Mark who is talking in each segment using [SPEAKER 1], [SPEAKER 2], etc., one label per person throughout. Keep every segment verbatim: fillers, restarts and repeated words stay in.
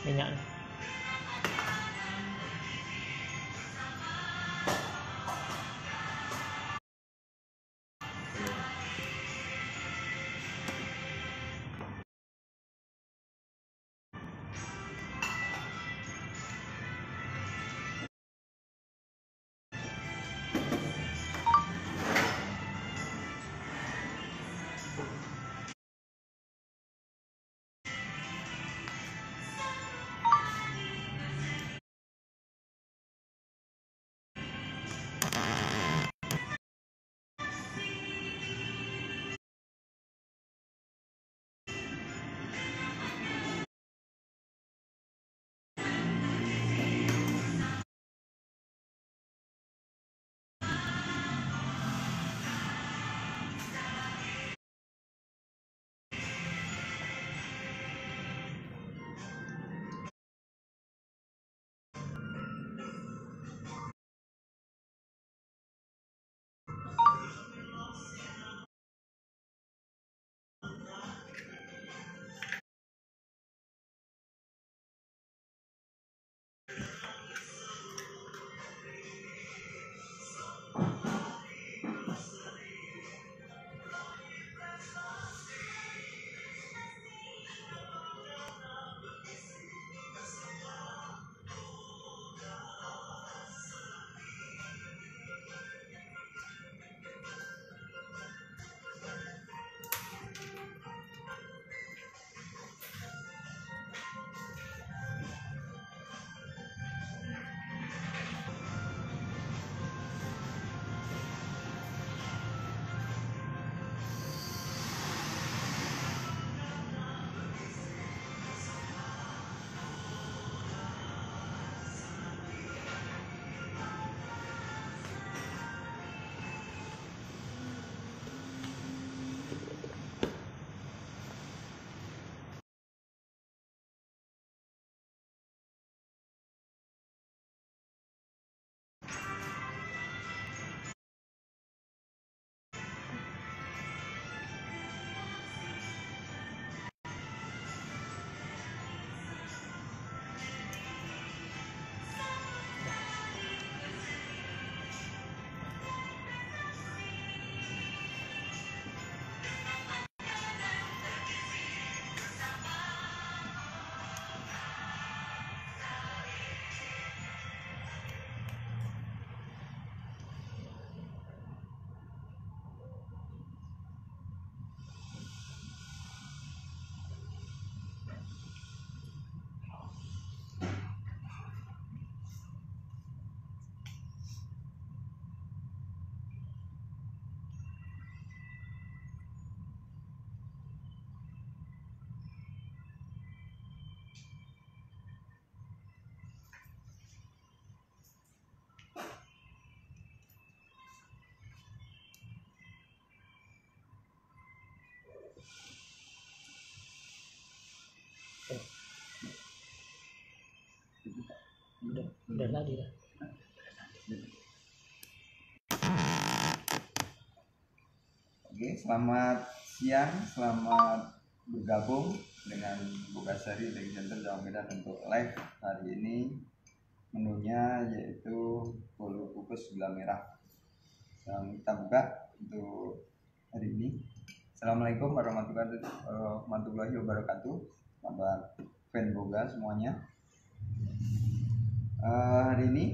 [SPEAKER 1] minyaknya. Udah, udah tadi dah.
[SPEAKER 2] Oke, selamat siang, selamat bergabung dengan Bogasari dari Center Jawa Medan untuk live hari ini. Menunya yaitu bolu kukus gula merah yang kita buka untuk hari ini. Assalamualaikum warahmatullahi wabarakatuh. Sahabat fan Boga semuanya. Uh, hari ini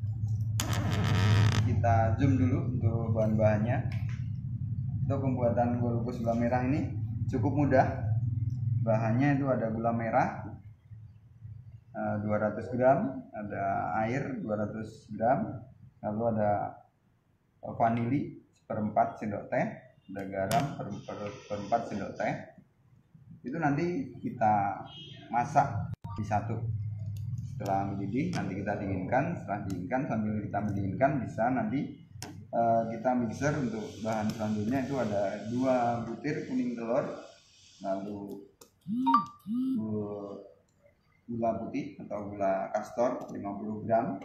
[SPEAKER 2] kita zoom dulu untuk bahan-bahannya. Untuk pembuatan bolu kukus gula merah ini cukup mudah. Bahannya itu ada gula merah uh, dua ratus gram, ada air dua ratus gram, lalu ada vanili seperempat sendok teh, ada garam seperempat sendok teh. Itu nanti kita masak di satu. Setelah mendidih nanti kita dinginkan. Setelah dinginkan, sambil kita mendinginkan bisa nanti uh, kita mixer. Untuk bahan selanjutnya itu ada dua butir kuning telur, lalu gula putih atau gula kastor lima puluh gram.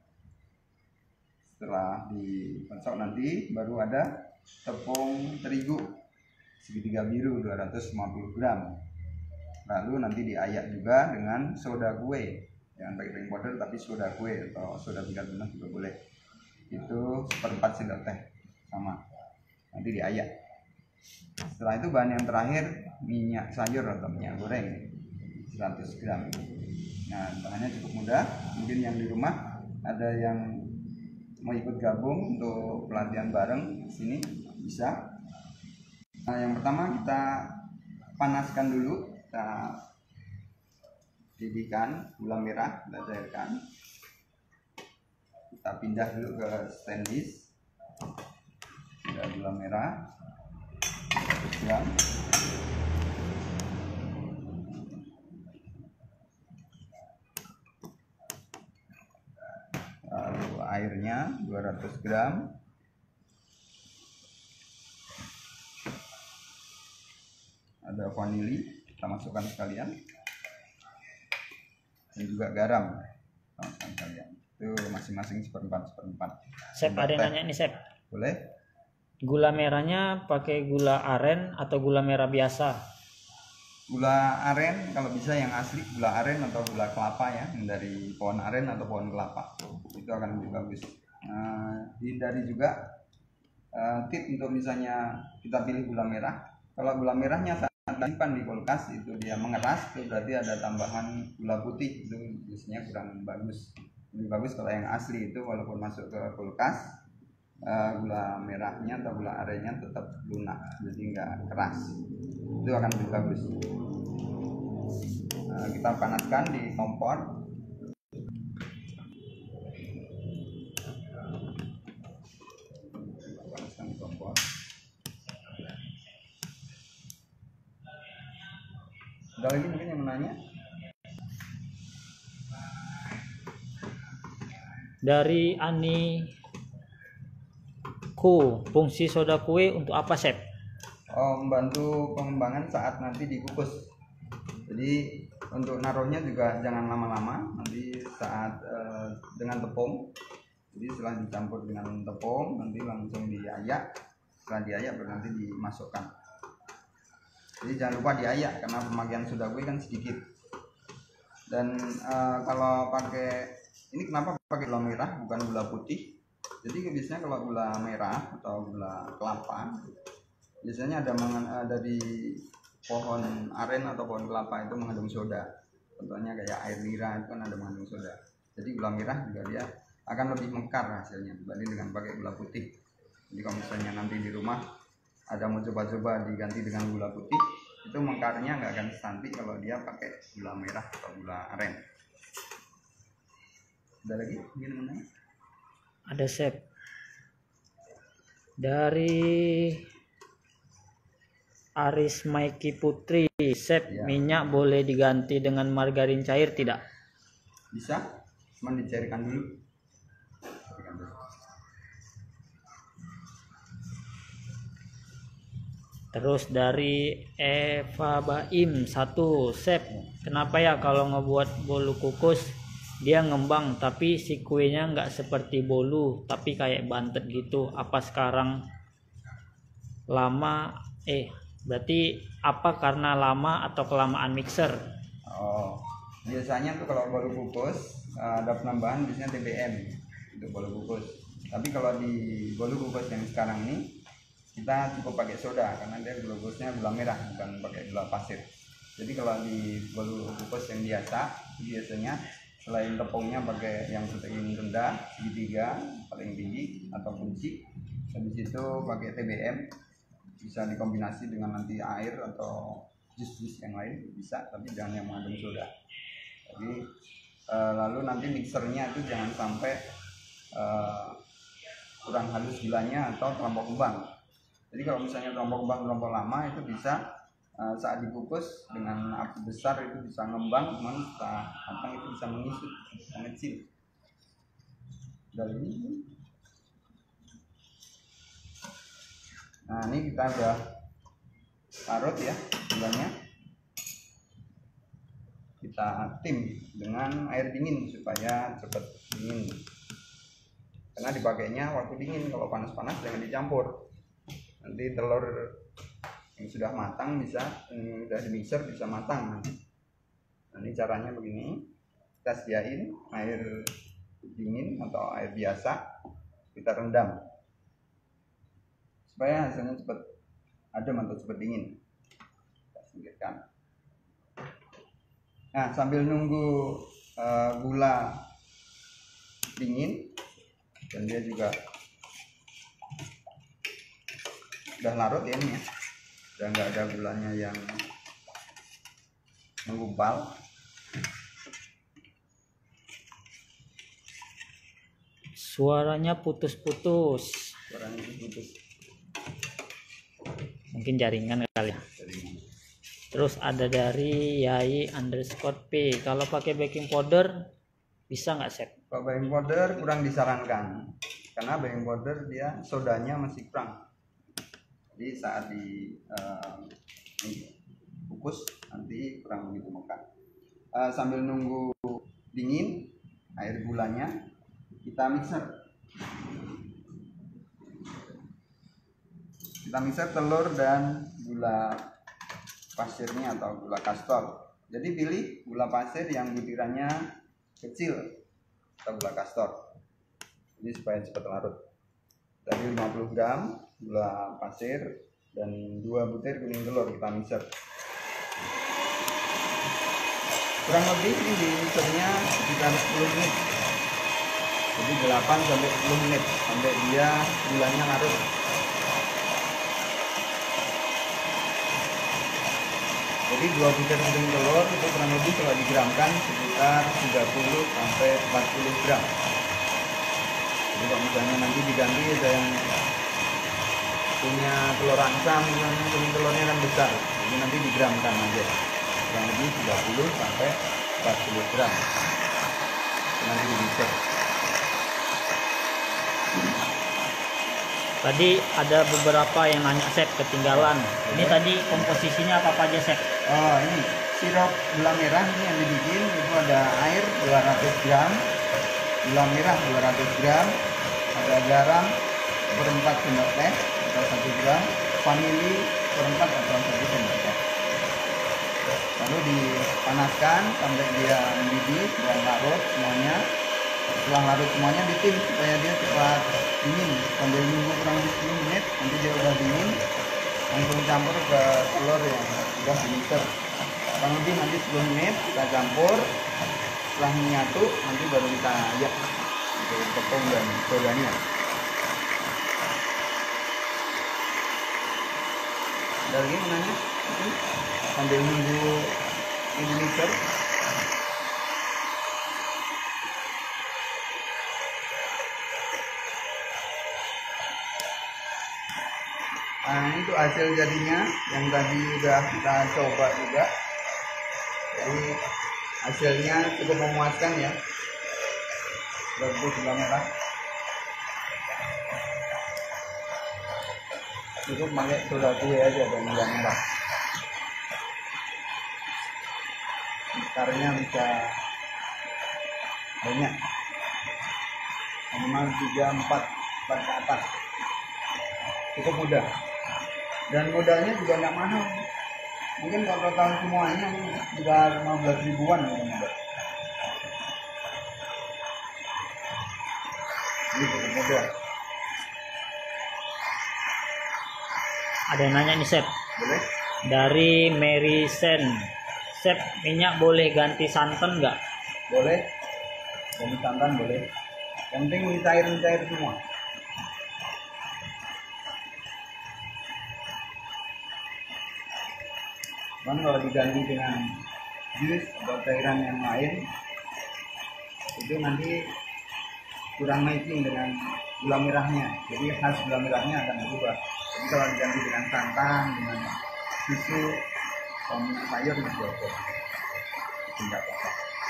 [SPEAKER 2] Setelah dikocok nanti baru ada tepung terigu segitiga biru dua ratus lima puluh gram. Lalu nanti diayak juga dengan soda kue, jangan pakai baking powder tapi soda kue atau soda bicarbonat juga boleh. Itu seperempat sendok teh sama, nanti diayak. Setelah itu bahan yang terakhir minyak sayur atau minyak goreng seratus gram. Nah, bahannya cukup mudah. Mungkin yang di rumah ada yang mau ikut gabung untuk pelatihan bareng di sini bisa. Nah, yang pertama kita panaskan dulu, kita didihkan gula merah, kita cairkan. Kita pindah dulu ke stainless. Ada gula merah seratus gram. Lalu airnya dua ratus gram. Ada vanili, kita masukkan sekalian. Dan juga garam, kita masukkan sekalian. Itu masing-masing seperempat seperempat.
[SPEAKER 1] Chef, ada yang nanya nih, Chef.
[SPEAKER 2] Boleh?
[SPEAKER 1] Gula merahnya pakai gula aren atau gula merah biasa?
[SPEAKER 2] Gula aren kalau bisa yang asli, gula aren atau gula kelapa ya, dari pohon aren atau pohon kelapa, itu akan lebih bagus. Nah, hindari juga uh, tip untuk misalnya kita pilih gula merah. Kalau gula merahnya saat disimpan di kulkas itu dia mengeras, itu berarti ada tambahan gula putih, itu biasanya kurang bagus. Lebih bagus kalau yang asli itu walaupun masuk ke kulkas, uh, gula merahnya atau gula arennya tetap lunak, jadi nggak keras. Itu akan lebih bagus. Nah, kita panaskan di kompor. Panaskan di kompor. Ada lagi mungkin yang menanya?
[SPEAKER 1] Dari Ani Ku, fungsi soda kue untuk apa, Chef?
[SPEAKER 2] Oh, membantu pengembangan saat nanti dikukus. Jadi untuk naruhnya juga jangan lama-lama, nanti saat uh, dengan tepung. Jadi setelah dicampur dengan tepung nanti langsung diayak. Setelah diayak baru nanti dimasukkan. Jadi jangan lupa diayak karena pemakaian soda kue kan sedikit. Dan uh, kalau pakai ini kenapa pakai gula merah bukan gula putih? Jadi biasanya kalau gula merah atau gula kelapa biasanya ada ada di pohon aren atau pohon kelapa itu mengandung soda. Contohnya kayak air nira itu kan ada mengandung soda. Jadi gula merah juga dia akan lebih mekar hasilnya dibanding dengan pakai gula putih. Jadi kalau misalnya nanti di rumah ada mau coba-coba diganti dengan gula putih, itu mekarnya nggak akan secantik kalau dia pakai gula merah atau gula aren. Ada lagi gimana?
[SPEAKER 1] Ada, Chef. Dari Aris Maiki Putri, Chef, ya. Minyak boleh diganti dengan margarin cair tidak?
[SPEAKER 2] Bisa, cuma dicairkan dulu.
[SPEAKER 1] Terus dari Eva Baim satu, Chef, kenapa ya kalau ngebuat bolu kukus dia ngembang tapi si kuenya nggak seperti bolu tapi kayak bantet gitu? Apa sekarang lama eh berarti apa karena lama atau kelamaan mixer?
[SPEAKER 2] Oh, biasanya tuh kalau bolu kukus ada penambahan biasanya T B M untuk bolu kukus. Tapi kalau di bolu kukus yang sekarang ini kita cukup pakai soda karena dia bolu kukusnya gula merah bukan pakai gula pasir. Jadi kalau di bolu kukus yang biasa biasanya selain tepungnya pakai yang protein rendah segitiga paling tinggi atau kunci, habis itu pakai T B M, bisa dikombinasi dengan nanti air atau jus-jus yang lain bisa, tapi jangan yang mengandung soda. Jadi eh, lalu nanti mixernya itu jangan sampai eh, kurang halus gulanya atau terlampau kembang. Jadi kalau misalnya terlampau kembang terlampau lama itu bisa Uh, saat dikukus dengan api besar itu bisa ngembang, cuman setelah matang itu bisa mengisut, bisa ngecil. Dan ini, nah ini kita udah parut ya gulanya. Kita tim dengan air dingin supaya cepat dingin. Karena dipakainya waktu dingin, kalau panas-panas jangan dicampur. Nanti telur yang sudah matang bisa, yang sudah di mixer bisa matang nanti. Nah, ini caranya begini, kita sediain air dingin atau air biasa, kita rendam supaya hasilnya cepat adem atau cepat dingin. Kita singkirkan. Nah, sambil nunggu uh, gula dingin dan dia juga udah larut ya ini ya, udah nggak ada gulanya yang menggumpal.
[SPEAKER 1] Suaranya putus-putus.
[SPEAKER 2] Suaranya putus.
[SPEAKER 1] Mungkin jaringan kali ya. Terus ada dari Yai underscore P. Kalau pakai baking powder bisa nggak, Chef?
[SPEAKER 2] Kalau baking powder kurang disarankan karena baking powder dia sodanya masih kurang. Jadi saat di uh, kukus nanti kurang ditemukan. Uh, sambil nunggu dingin air gulanya, kita mixer. Kita mixer telur dan gula pasirnya atau gula kastor. Jadi pilih gula pasir yang butirannya kecil atau gula kastor. Ini supaya cepat larut. Tadi lima puluh gram gula pasir dan dua butir kuning telur kita mixer. Kurang lebih ini di mixernya sekitar sepuluh menit. Jadi delapan sampai sepuluh menit sampai dia gulanya larut. Jadi dua butir kuning telur itu kurang lebih kalau digramkan sekitar tiga puluh sampai empat puluh gram. Jadi kalau misalnya nanti diganti ada yang punya telur angsa misalnya kuning telurnya kan besar, jadi nanti digramkan aja kurang lebih tiga puluh sampai empat puluh gram. Nanti di mixer.
[SPEAKER 1] Tadi ada beberapa yang nanya, Chef, ketinggalan. Ini tadi komposisinya apa aja, Chef?
[SPEAKER 2] Oh, ini sirup gula merah ini yang dibikin itu ada air dua ratus gram, gula merah dua ratus gram, ada garam seperempat sendok teh atau satu gram, vanili seperempat atau satu sendok teh. Lalu dipanaskan sampai dia mendidih dan larut semuanya. Setelah larut semuanya ditim supaya dia cepat dingin, sambil nunggu kurang lebih sepuluh menit nanti dia udah dingin, langsung campur ke telur yang sudah di mixer. Kurang lebih nanti sepuluh menit kita campur, setelah menyatu nanti baru kita ayak untuk tepung dan sodanya. Ada lagi menanya sambil nunggu ini mixer. Nah, itu hasil jadinya yang tadi udah kita coba juga. Jadi hasilnya cukup memuaskan ya. Bagus gula merah. Cukup pakai soda kue aja dan gula merah. Karena bisa banyak. Minimal tiga empat empat ke atas. Cukup mudah. Dan modalnya juga nggak mahal. Mungkin kalau total semuanya juga lima belas ribuan ya. Ini cukup mudah.
[SPEAKER 1] Ada yang nanya nih, Chef.
[SPEAKER 2] Boleh?
[SPEAKER 1] Dari Mary Sen. Chef, minyak boleh ganti santan nggak?
[SPEAKER 2] Boleh. Ganti santan boleh. Yang penting cair-cair semua. Cuman kalau diganti dengan jus atau cairan yang lain itu nanti kurang matching dengan gula merahnya, jadi khas gula merahnya akan berubah. Jadi kalau diganti dengan santan, dengan susu atau minyak sayur itu oke, tidak apa-apa.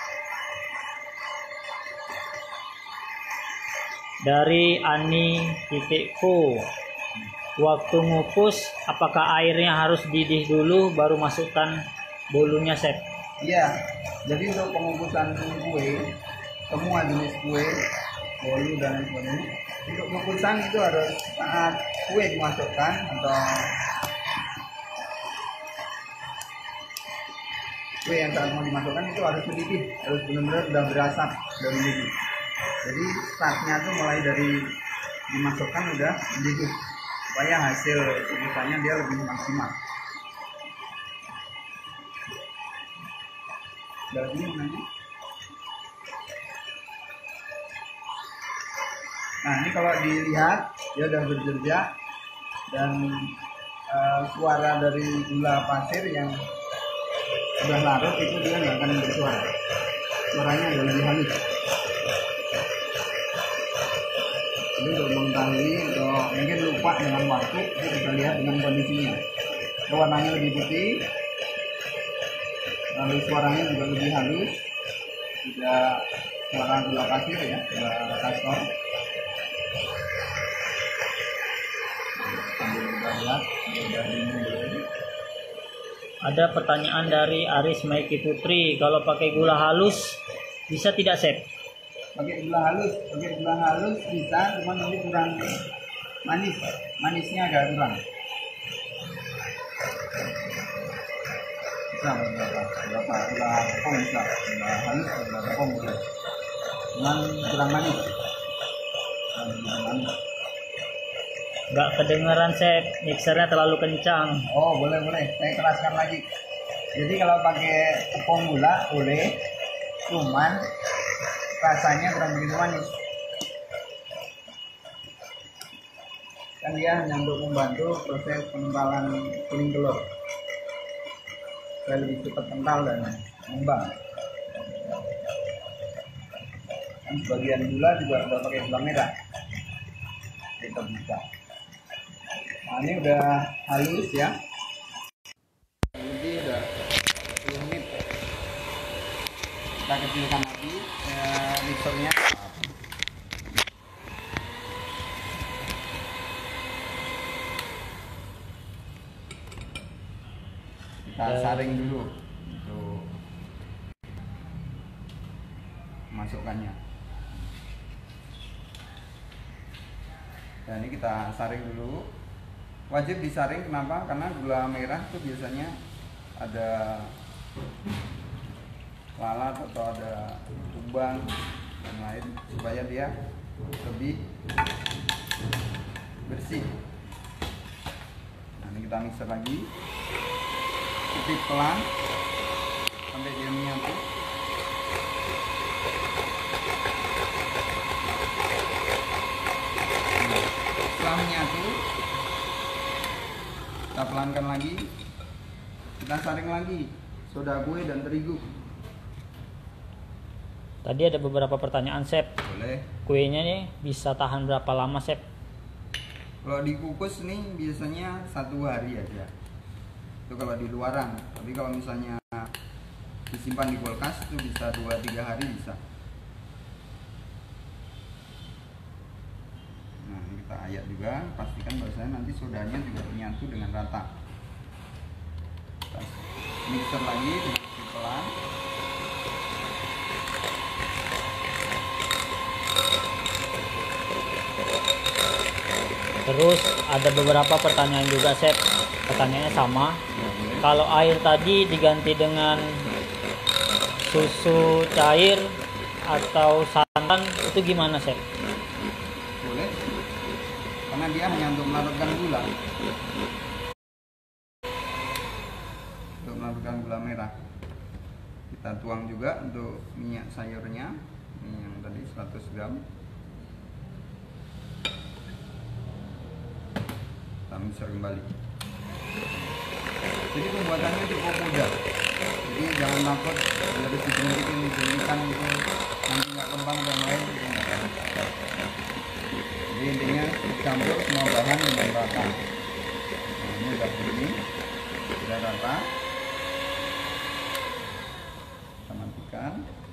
[SPEAKER 1] Dari Ani titikku, waktu ngukus apakah airnya harus didih dulu baru masukkan bolunya, Chef?
[SPEAKER 2] Iya, jadi untuk pengukusan kue, semua jenis kue, bolu dan lain sebagainya, untuk pengukusan itu harus saat kue dimasukkan atau kue yang saat mau dimasukkan itu harus mendidih, harus benar-benar udah berasap dari mendidih. Jadi startnya tuh mulai dari dimasukkan udah mendidih supaya hasil kukusannya dia lebih maksimal. Jadi namanya. Nah ini kalau dilihat dia udah berjejak dan uh, suara dari gula pasir yang sudah larut itu dia nggak akan bersuara, suaranya agak lebih halus. Jadi untuk mengetahui atau mungkin lupa dengan waktu, itu kita lihat dengan kondisinya. Warnanya lebih putih, lalu suaranya juga lebih halus, tidak suara gula pasir ya, gula kastor. Sambil kita lihat, sudah dingin dulu.
[SPEAKER 1] Ada pertanyaan dari Aris Maiki Putri, kalau pakai gula halus bisa tidak, Chef?
[SPEAKER 2] Pakai gula halus, pakai gula halus bisa, cuma nanti kurang manis, manisnya agak kurang. Bisa berapa? Berapa gula tepung bisa, gula halus, gula tepung bisa. Cuman kurang manis. Kurang manis.
[SPEAKER 1] Nggak kedengeran, Chef, mixernya terlalu kencang.
[SPEAKER 2] Oh boleh boleh, saya keraskan lagi. Jadi kalau pakai tepung gula boleh, cuman rasanya kurang begitu manis. Kan dia hanya untuk membantu proses pengentalan kuning telur supaya lebih cepat kental dan mengembang. Dan sebagian gula juga udah pakai gula merah, kita bisa. Nah ini udah halus ya. Jadi udah sepuluh menit. Kita kecilkan lagi eh, mixernya. Kita saring dulu untuk masukkannya. Dan ini kita saring dulu. Wajib disaring, kenapa? Karena gula merah itu biasanya ada lalat atau ada lubang dan lain, supaya dia lebih bersih. Nah, ini kita mixer lagi, ketik pelan sampai dia menyatu. Setelah menyatu, kita pelankan lagi, kita saring lagi soda kue dan terigu.
[SPEAKER 1] Tadi ada beberapa pertanyaan, Chef.
[SPEAKER 2] Boleh.
[SPEAKER 1] Kuenya nih bisa tahan berapa lama, Chef?
[SPEAKER 2] Kalau dikukus nih biasanya satu hari aja. Itu kalau di luaran. Tapi kalau misalnya disimpan di kulkas itu bisa dua tiga hari bisa. Nah, ini kita ayak juga, pastikan bahwasanya nanti sodanya juga menyatu dengan rata. Kita mixer lagi dengan pelan.
[SPEAKER 1] Terus ada beberapa pertanyaan juga, Chef. Pertanyaannya sama. Kalau air tadi diganti dengan susu cair atau santan itu gimana, Chef?
[SPEAKER 2] Boleh. Karena dia hanya untuk melarutkan gula. Untuk melarutkan gula merah. Kita tuang juga untuk minyak sayurnya. Ini yang tadi seratus gram. Kita mixer kembali. Jadi pembuatannya cukup mudah. Jadi jangan takut harus dibentukin dibentukan itu nanti nggak kembang dan lain. Jadi intinya campur semua bahan dengan rata. Nah, ini udah begini, sudah rata. Kita matikan.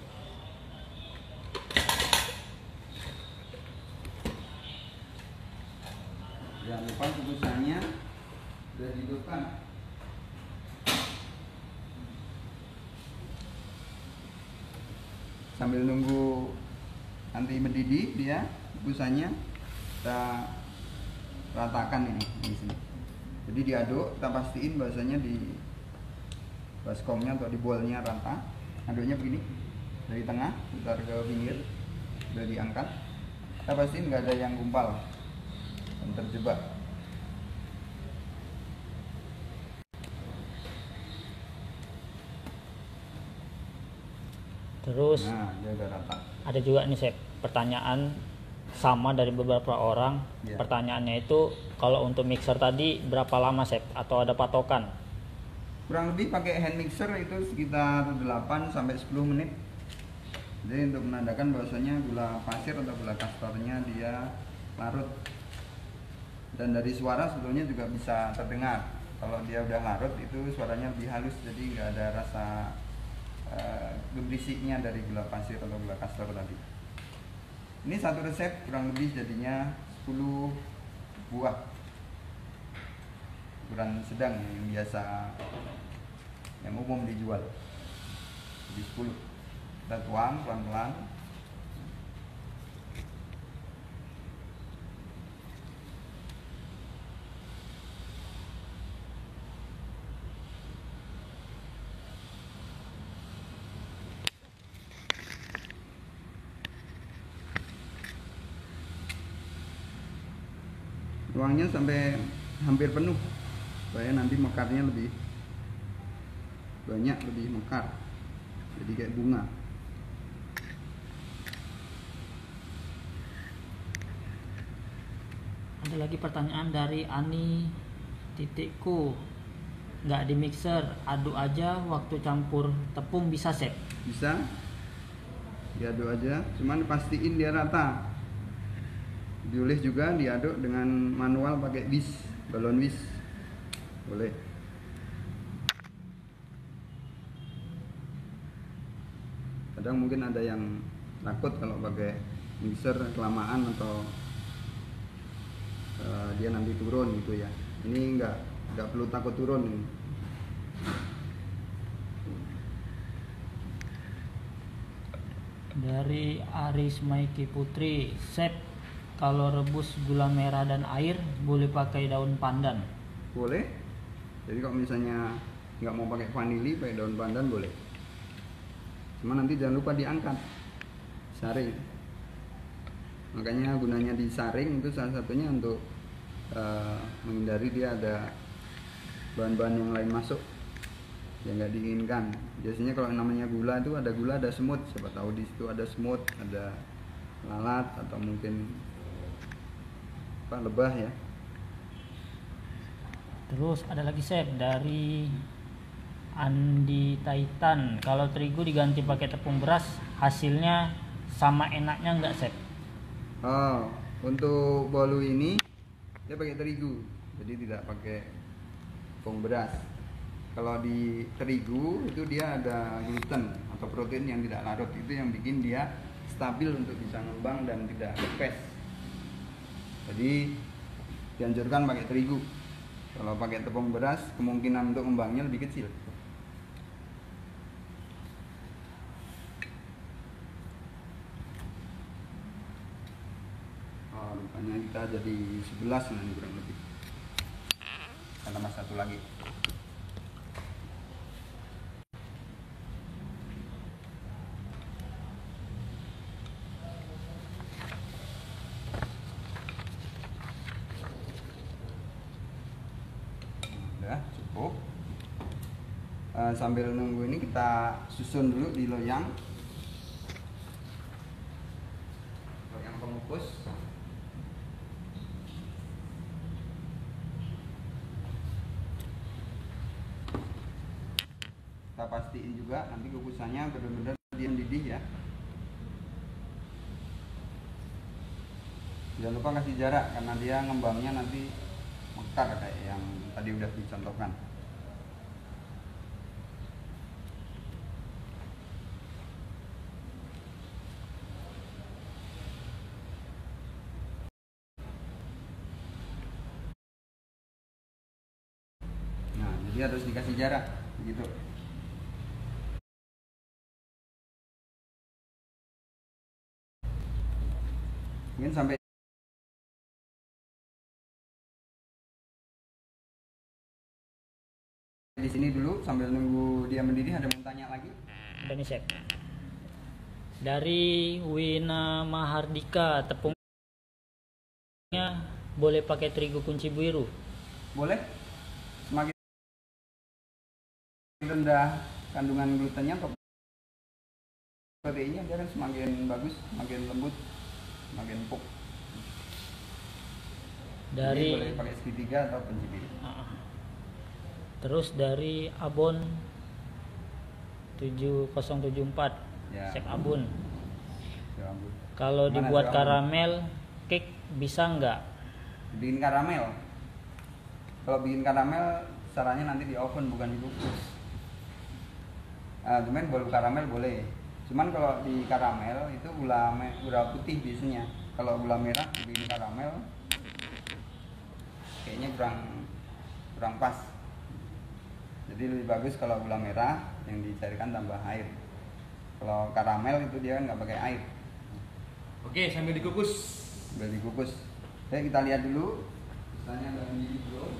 [SPEAKER 2] Jangan lupa kukusannya sudah dihidupkan. Sambil nunggu nanti mendidih dia kukusannya, kita ratakan ini di sini. Jadi diaduk, kita pastiin bahwasanya di baskomnya atau di bolnya rata. Aduknya begini, dari tengah putar ke pinggir, udah diangkat. Kita pastiin nggak ada yang gumpal dan terjebak.
[SPEAKER 1] Terus
[SPEAKER 2] Nah, dia udah rata.
[SPEAKER 1] ada juga nih Chef, pertanyaan sama dari beberapa orang.
[SPEAKER 2] Ya.
[SPEAKER 1] Pertanyaannya itu kalau untuk mixer tadi berapa lama Chef, atau ada patokan?
[SPEAKER 2] Kurang lebih pakai hand mixer itu sekitar delapan sampai sepuluh menit. Jadi untuk menandakan bahwasanya gula pasir atau gula kastornya dia larut. Dan dari suara sebetulnya juga bisa terdengar. Kalau dia udah larut itu suaranya lebih halus, jadi nggak ada rasa uh, gebrisiknya dari gula pasir atau gula kastor tadi. Ini satu resep kurang lebih jadinya sepuluh buah. Ukuran sedang yang biasa, yang umum dijual. Jadi sepuluh. Kita tuang pelan-pelan. Tuangnya sampai hampir penuh supaya nanti mekarnya lebih banyak, lebih mekar, jadi kayak bunga.
[SPEAKER 1] Ada lagi pertanyaan dari Ani titikku, nggak di mixer, aduk aja waktu campur tepung bisa Chef?
[SPEAKER 2] Bisa diaduk aja, cuman pastiin dia rata. Boleh juga diaduk dengan manual pakai whisk, balon whisk, boleh. Kadang mungkin ada yang takut kalau pakai mixer kelamaan atau uh, dia nanti turun gitu ya. Ini enggak, enggak perlu takut turun ini.
[SPEAKER 1] Dari Aris Maiki Putri, Chef, kalau rebus gula merah dan air boleh pakai daun pandan?
[SPEAKER 2] Boleh. Jadi kalau misalnya nggak mau pakai vanili, pakai daun pandan boleh. Cuma nanti jangan lupa diangkat, saring. Makanya gunanya disaring itu salah satunya untuk uh, menghindari dia ada bahan-bahan yang lain masuk yang nggak diinginkan. Biasanya kalau namanya gula itu ada gula, ada semut. Siapa tahu di situ ada semut, ada lalat atau mungkin apa, lebah ya.
[SPEAKER 1] Terus ada lagi Chef dari Andi Taitan, kalau terigu diganti pakai tepung beras hasilnya sama enaknya nggak Chef?
[SPEAKER 2] Oh, untuk bolu ini dia pakai terigu, jadi tidak pakai tepung beras. Kalau di terigu itu dia ada gluten atau protein yang tidak larut, itu yang bikin dia stabil untuk bisa ngembang dan tidak kempes. Jadi dianjurkan pakai terigu. Kalau pakai tepung beras kemungkinan untuk ngembangnya lebih kecil. Oh, rupanya kita jadi sebelas nanti kurang lebih. Kita tambah satu lagi. Udah cukup. Uh, sambil nunggu ini kita susun dulu di loyang. Loyang pengukus. Kita pastiin juga nanti kukusannya benar-benar dia mendidih ya. Jangan lupa kasih jarak karena dia ngembangnya nanti mekar kayak yang tadi udah dicontohkan. Nah, jadi harus dikasih jarak begitu. Mungkin sampai di sini dulu sambil nunggu dia mendidih. Ada yang mau tanya lagi?
[SPEAKER 1] Ada nih chef. Dari Wina Mahardika, tepungnya boleh pakai terigu kunci biru?
[SPEAKER 2] Boleh. Semakin rendah kandungan glutennya atau proteinnya dia kan semakin bagus, semakin lembut, semakin empuk.
[SPEAKER 1] Dari
[SPEAKER 2] Jadi boleh pakai segitiga atau kunci biru.
[SPEAKER 1] uh, terus dari Abon tujuh nol tujuh empat,
[SPEAKER 2] Ya.
[SPEAKER 1] Chef Abun,
[SPEAKER 2] Ya ampun.
[SPEAKER 1] kalau
[SPEAKER 2] Gimana,
[SPEAKER 1] dibuat
[SPEAKER 2] Chef Abun?
[SPEAKER 1] karamel cake bisa nggak?
[SPEAKER 2] Bikin karamel. Kalau bikin karamel caranya nanti di oven bukan dikukus. Nah, cuman bolu karamel boleh. Cuman kalau di karamel itu gula me- gula putih biasanya. Kalau gula merah bikin karamel kayaknya kurang kurang pas. Jadi lebih bagus kalau gula merah yang dicairkan tambah air. Kalau karamel itu dia kan nggak pakai air.
[SPEAKER 3] Oke, sambil dikukus.
[SPEAKER 2] Sambil dikukus. Oke, kita lihat dulu. Misalnya ada mendidih belum?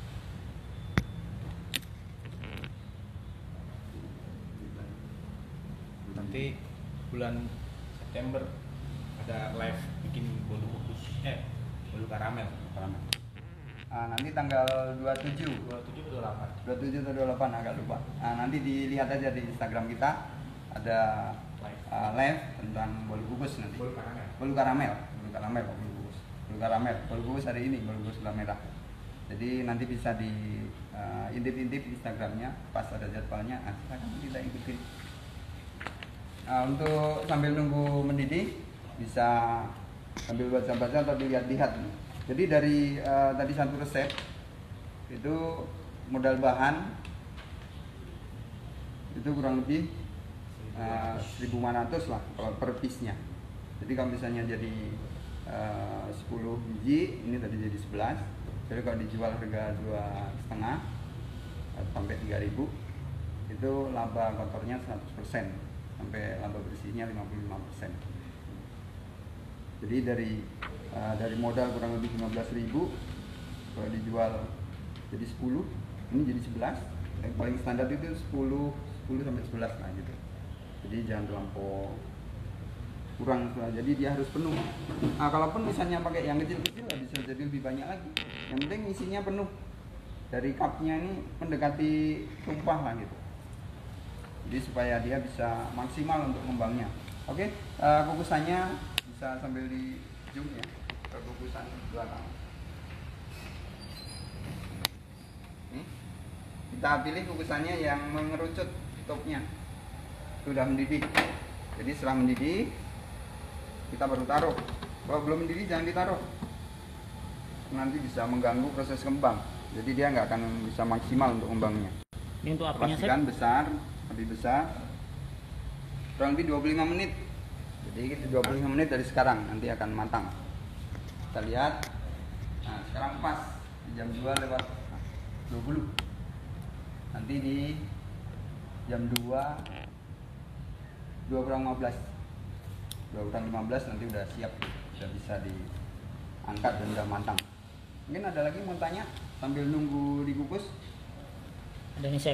[SPEAKER 3] Nanti bulan September ada live bikin bolu kukus, eh bolu karamel.
[SPEAKER 2] Karamel. Ah, nanti tanggal dua puluh tujuh
[SPEAKER 3] dua puluh tujuh atau delapan?
[SPEAKER 2] dua puluh tujuh atau dua puluh delapan agak lupa. Nah, nanti dilihat aja di Instagram kita ada
[SPEAKER 3] Live.
[SPEAKER 2] uh, live tentang bolu kukus nanti.
[SPEAKER 3] Bolu karamel.
[SPEAKER 2] Bolu karamel, bolu karamel, bolu kukus. Bolu karamel, bolu kukus hari ini, bolu kukus gula merah. Jadi nanti bisa di uh, intip-intip Instagramnya pas ada jadwalnya. Ah, silakan kita ikutin. Nah, untuk sambil nunggu mendidih bisa sambil baca-baca atau dilihat-lihat. Jadi dari uh, tadi satu resep itu modal bahan itu kurang lebih uh, seribu lima ratus lah kalau per piece-nya. Jadi kalau misalnya jadi uh, sepuluh biji, ini tadi jadi sebelas. Jadi kalau dijual harga dua setengah sampai tiga ribu, itu laba kotornya seratus persen sampai laba bersihnya lima puluh lima persen. Jadi dari uh, dari modal kurang lebih lima belas ribu, kalau dijual jadi sepuluh, ini jadi sebelas. Yang paling standar itu sepuluh, sepuluh sampai sebelas lah gitu. Jadi jangan terlampau kurang, jadi dia harus penuh. Nah, kalaupun misalnya pakai yang kecil-kecil bisa jadi lebih banyak lagi. Yang penting isinya penuh. Dari cupnya ini mendekati tumpah lah gitu. Jadi supaya dia bisa maksimal untuk ngembangnya. Oke, uh, kukusannya bisa sambil di zoom ya ke kukusan belakang. Nih, kita pilih kukusannya yang mengerucut topnya. Sudah mendidih. Jadi setelah mendidih kita baru taruh. Kalau belum mendidih jangan ditaruh. Nanti bisa mengganggu proses kembang. Jadi dia nggak akan bisa maksimal untuk kembangnya.
[SPEAKER 1] Ini untuk apanya chef?
[SPEAKER 2] Pastikan besar, lebih besar. Kurang lebih dua puluh lima menit. Jadi dua puluh lima menit dari sekarang nanti akan matang. Kita lihat. Nah, sekarang pas di jam dua lewat dua puluh. Nanti di jam dua dua kurang lima belas. dua kurang lima belas nanti udah siap, sudah bisa diangkat dan udah matang. Mungkin ada lagi mau tanya sambil nunggu dikukus?
[SPEAKER 1] Ada nih chef.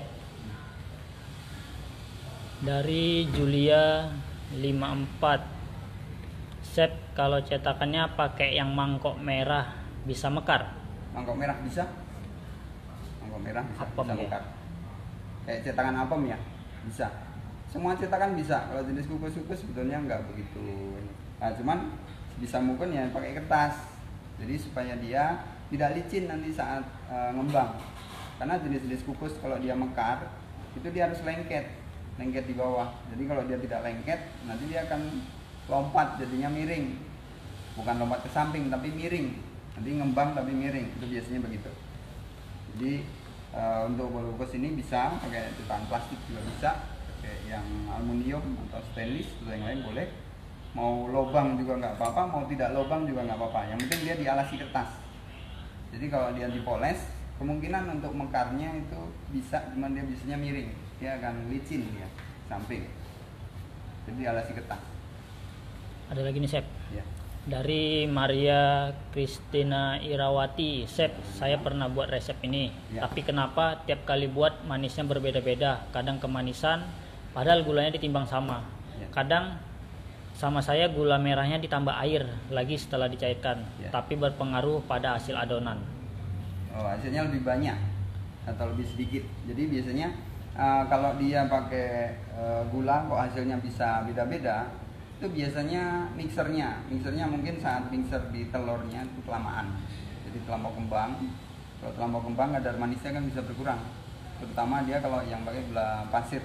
[SPEAKER 1] Dari Julia lima empat, chef kalau cetakannya pakai yang mangkok merah bisa mekar?
[SPEAKER 2] Mangkok merah bisa? Mangkok merah bisa,
[SPEAKER 1] Apem
[SPEAKER 2] bisa
[SPEAKER 1] ya?
[SPEAKER 2] mekar. Kayak cetakan apem ya? Bisa. Semua cetakan bisa. Kalau jenis kukus-kukus sebetulnya nggak begitu. Nah, cuman bisa mungkin ya pakai kertas. Jadi supaya dia tidak licin nanti saat uh, ngembang. Karena jenis-jenis kukus kalau dia mekar itu dia harus lengket, lengket di bawah. Jadi kalau dia tidak lengket nanti dia akan lompat jadinya miring. Bukan lompat ke samping tapi miring. Nanti ngembang tapi miring. Itu biasanya begitu. Jadi uh, untuk bolu kukus ini bisa pakai cetakan plastik juga bisa. Yang aluminium atau stainless atau yang lain boleh. Mau lobang juga nggak apa-apa, mau tidak lobang juga nggak apa-apa. Yang penting dia dialasi kertas. Jadi kalau dia dipoles, kemungkinan untuk mekarnya itu bisa, cuman dia biasanya miring, dia akan licin dia samping. Jadi dialasi kertas.
[SPEAKER 1] Ada lagi nih chef.
[SPEAKER 2] Ya.
[SPEAKER 1] Dari Maria Kristina Irawati, Chef, saya pernah buat resep ini,
[SPEAKER 2] Ya.
[SPEAKER 1] tapi kenapa tiap kali buat manisnya berbeda-beda? Kadang kemanisan, padahal gulanya ditimbang sama.
[SPEAKER 2] Ya.
[SPEAKER 1] Kadang sama saya gula merahnya ditambah air lagi setelah dicairkan,
[SPEAKER 2] Ya.
[SPEAKER 1] tapi berpengaruh pada hasil adonan.
[SPEAKER 2] Oh, hasilnya lebih banyak atau lebih sedikit. Jadi biasanya uh, kalau dia pakai uh, gula kok hasilnya bisa beda-beda. Itu biasanya mixernya, mixernya mungkin saat mixer di telurnya itu kelamaan, jadi terlampau kembang. Kalau terlampau kembang kadar manisnya kan bisa berkurang, terutama dia kalau yang pakai gula pasir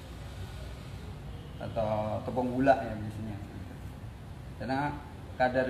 [SPEAKER 2] atau tepung gula ya biasanya, karena kadar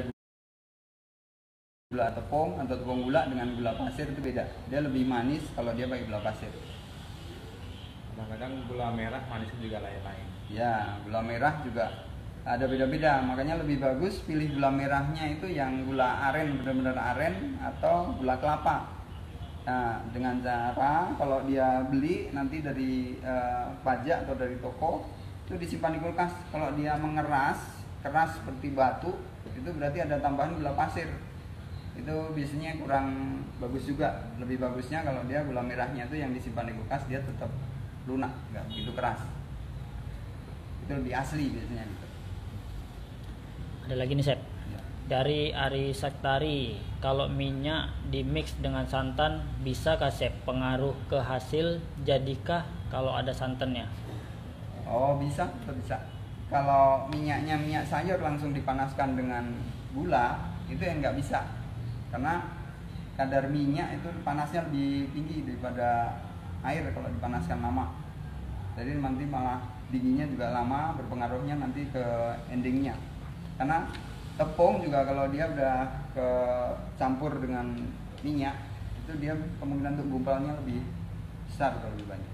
[SPEAKER 2] gula tepung atau tepung gula dengan gula pasir itu beda, dia lebih manis kalau dia pakai gula pasir.
[SPEAKER 3] Kadang-kadang gula merah manisnya juga lain-lain.
[SPEAKER 2] Ya, gula merah juga ada beda-beda, makanya lebih bagus pilih gula merahnya itu yang gula aren, benar-benar aren atau gula kelapa. Nah, dengan cara kalau dia beli nanti dari uh, pajak atau dari toko itu disimpan di kulkas. Kalau dia mengeras, keras seperti batu, itu berarti ada tambahan gula pasir. Itu biasanya kurang bagus juga. Lebih bagusnya kalau dia gula merahnya itu yang disimpan di kulkas, dia tetap lunak, nggak begitu keras. Itu lebih asli biasanya gitu.
[SPEAKER 1] Ada lagi nih, Chef.
[SPEAKER 2] Ya.
[SPEAKER 1] Dari Ari Saktari, kalau minyak dimix dengan santan bisa kah, Chef, pengaruh ke hasil? Jadikah kalau ada santannya?
[SPEAKER 2] Oh, bisa, bisa. Kalau minyaknya minyak sayur langsung dipanaskan dengan gula, itu yang nggak bisa. Karena kadar minyak itu panasnya lebih tinggi daripada air kalau dipanaskan lama. Jadi nanti malah dinginnya juga lama, berpengaruhnya nanti ke endingnya. Karena tepung juga kalau dia udah ke campur dengan minyak, itu dia kemungkinan untuk gumpalnya lebih besar kalau lebih banyak.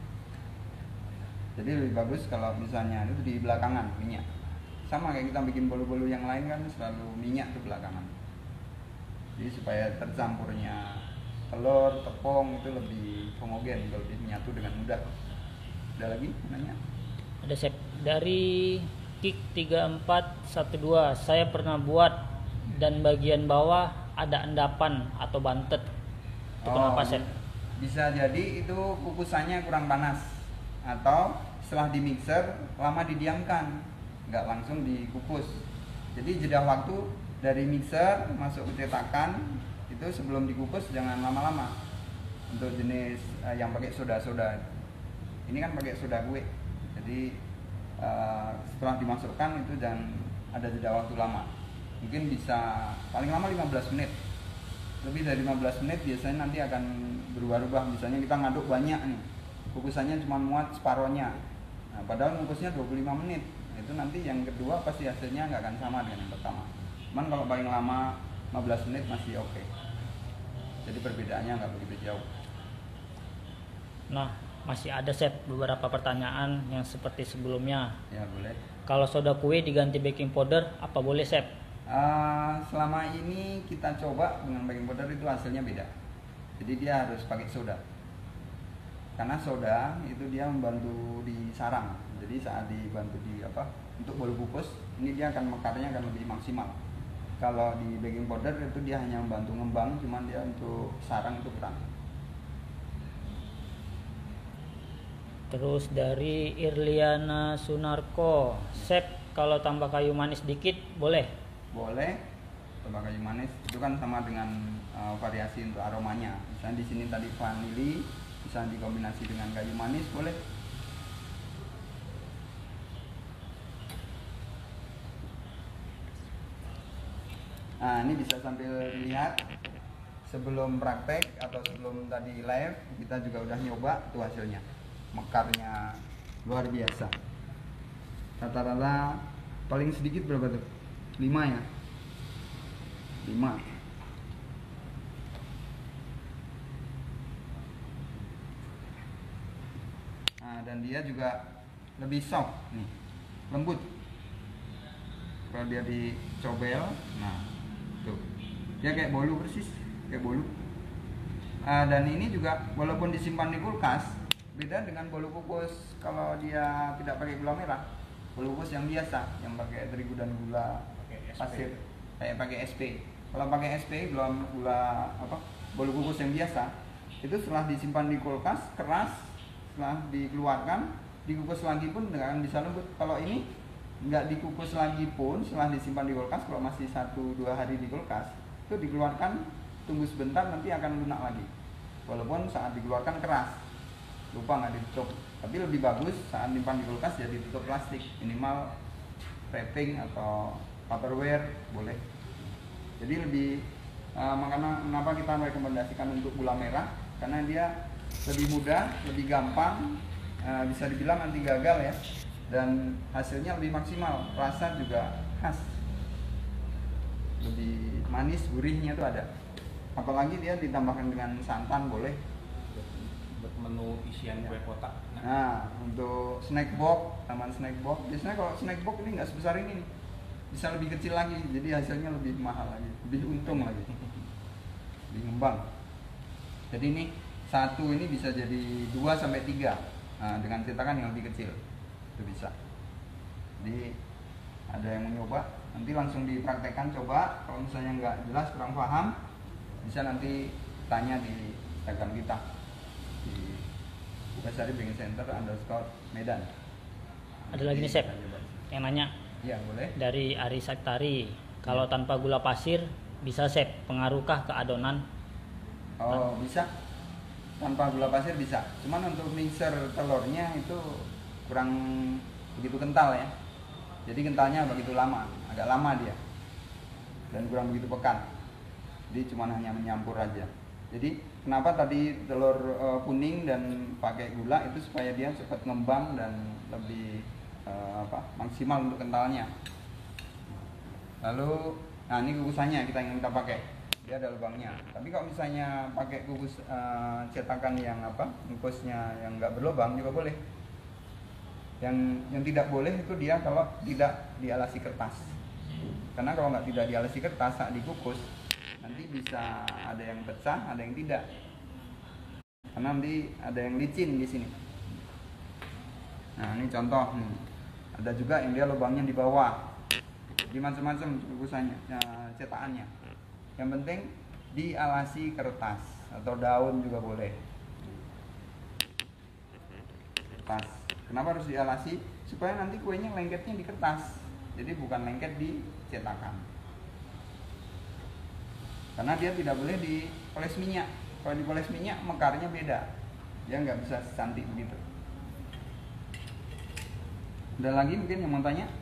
[SPEAKER 2] Jadi lebih bagus kalau misalnya itu di belakangan minyak. Sama kayak kita bikin bolu-bolu yang lain kan selalu minyak ke belakangan. Jadi supaya tercampurnya telur, tepung itu lebih homogen, lebih menyatu dengan mudah. Ada lagi nanya?
[SPEAKER 1] Ada, Chef. Dari Kik tiga empat satu dua, saya pernah buat dan bagian bawah ada endapan atau bantet. Itu kenapa, Chef?
[SPEAKER 2] Bisa jadi itu kukusannya kurang panas atau setelah di mixer lama didiamkan, nggak langsung dikukus. Jadi jeda waktu dari mixer masuk ke cetakan itu sebelum dikukus jangan lama-lama. Untuk jenis uh, yang pakai soda-soda, ini kan pakai soda kue, jadi uh, setelah dimasukkan itu jangan ada jeda waktu lama. Mungkin bisa paling lama lima belas menit. Lebih dari lima belas menit biasanya nanti akan berubah-ubah. Misalnya kita ngaduk banyak nih, kukusannya cuma muat separohnya. Nah, padahal kukusnya dua puluh lima menit. Itu nanti yang kedua pasti hasilnya nggak akan sama dengan yang pertama. Cuman kalau paling lama lima belas menit masih oke. Okay. Jadi perbedaannya nggak begitu jauh.
[SPEAKER 1] Nah, masih ada, Chef, beberapa pertanyaan yang seperti sebelumnya.
[SPEAKER 2] Ya boleh.
[SPEAKER 1] Kalau soda kue diganti baking powder, apa boleh, Chef?
[SPEAKER 2] Uh, selama ini kita coba dengan baking powder itu hasilnya beda. Jadi dia harus pakai soda. Karena soda itu dia membantu di sarang. Jadi saat dibantu di apa untuk bolu kukus, ini dia akan mekarnya akan lebih maksimal. Kalau di baking powder itu dia hanya membantu ngembang, cuman dia untuk sarang itu kurang.
[SPEAKER 1] Terus dari Irliana Sunarko, Chef, kalau tambah kayu manis dikit boleh?
[SPEAKER 2] Boleh. Tambah kayu manis itu kan sama dengan uh, variasi untuk aromanya. Misalnya di sini tadi vanili, bisa dikombinasi dengan kayu manis boleh. Nah, ini bisa sambil dilihat sebelum praktek atau sebelum tadi live kita juga udah nyoba tuh hasilnya. Mekarnya luar biasa. Rata-rata paling sedikit berapa tuh? lima ya? lima. Nah, dan dia juga lebih soft nih, lembut. Kalau dia dicobel, nah tuh dia kayak bolu persis, kayak bolu. Uh, dan ini juga walaupun disimpan di kulkas, beda dengan bolu kukus kalau dia tidak pakai gula merah. Bolu kukus yang biasa, yang pakai terigu dan gula
[SPEAKER 3] Pakai S P.
[SPEAKER 2] pasir, kayak pakai S P. Kalau pakai S P gula gula apa bolu kukus yang biasa itu setelah disimpan di kulkas keras, setelah dikeluarkan dikukus lagi pun nggak akan bisa lembut. Kalau ini nggak dikukus lagi pun setelah disimpan di kulkas, kalau masih satu dua hari di kulkas itu dikeluarkan, tunggu sebentar nanti akan lunak lagi. Walaupun saat dikeluarkan keras, lupa nggak ditutup. Tapi lebih bagus saat simpan di kulkas jadi tutup plastik, minimal wrapping atau Tupperware boleh. Jadi lebih uh, makanya kenapa kita rekomendasikan untuk gula merah, karena dia lebih mudah, lebih gampang, uh, bisa dibilang anti gagal ya, dan hasilnya lebih maksimal, rasa juga khas, lebih manis, gurihnya tuh ada. Apalagi dia ditambahkan dengan santan boleh.
[SPEAKER 3] Buat menu isian kue kotak.
[SPEAKER 2] Nah, untuk snack box, taman snack box, biasanya kalau snack box ini nggak sebesar ini nih, bisa lebih kecil lagi, jadi hasilnya lebih mahal lagi, lebih untung lagi, lebih ngembang. Jadi ini satu ini bisa jadi dua sampai tiga, nah, dengan cetakan yang lebih kecil itu bisa. Jadi ada yang mau nyoba, nanti langsung dipraktekkan coba. Kalau misalnya nggak jelas, kurang paham, bisa nanti tanya di Instagram kita di Bukasari Banking Center underscore Medan.
[SPEAKER 1] Ada lagi nih Chef yang nanya.
[SPEAKER 2] Iya boleh.
[SPEAKER 1] Dari Ari Saktari, kalau tanpa gula pasir bisa Chef, pengaruhkah ke adonan?
[SPEAKER 2] Oh bisa, tanpa gula pasir bisa. Cuman untuk mixer telurnya itu kurang begitu kental ya. Jadi kentalnya begitu lama, agak lama dia, dan kurang begitu pekat. Jadi cuma hanya menyampur aja. Jadi kenapa tadi telur uh, kuning dan pakai gula itu supaya dia cepat ngembang dan lebih uh, apa maksimal untuk kentalnya. Lalu, nah ini kukusannya kita ingin kita pakai, dia ada lubangnya. Tapi kalau misalnya pakai kukus uh, cetakan yang apa, kukusnya yang nggak berlubang juga boleh. Yang yang tidak boleh itu dia kalau tidak dialasi kertas. Karena kalau nggak tidak dialasi kertas saat dikukus, nanti bisa ada yang pecah, ada yang tidak. Karena nanti ada yang licin di sini. Nah ini contoh, nih. Ada juga yang dia lubangnya di bawah. Di macam-macam kukusannya, ya, cetakannya. Yang penting dialasi kertas atau daun juga boleh. Kertas. Kenapa harus dialasi? Supaya nanti kuenya lengketnya di kertas. Jadi bukan lengket di cetakan. Karena dia tidak boleh dipoles minyak. Kalau dipoles minyak mekarnya beda, dia nggak bisa cantik begitu. Ada lagi mungkin yang mau tanya?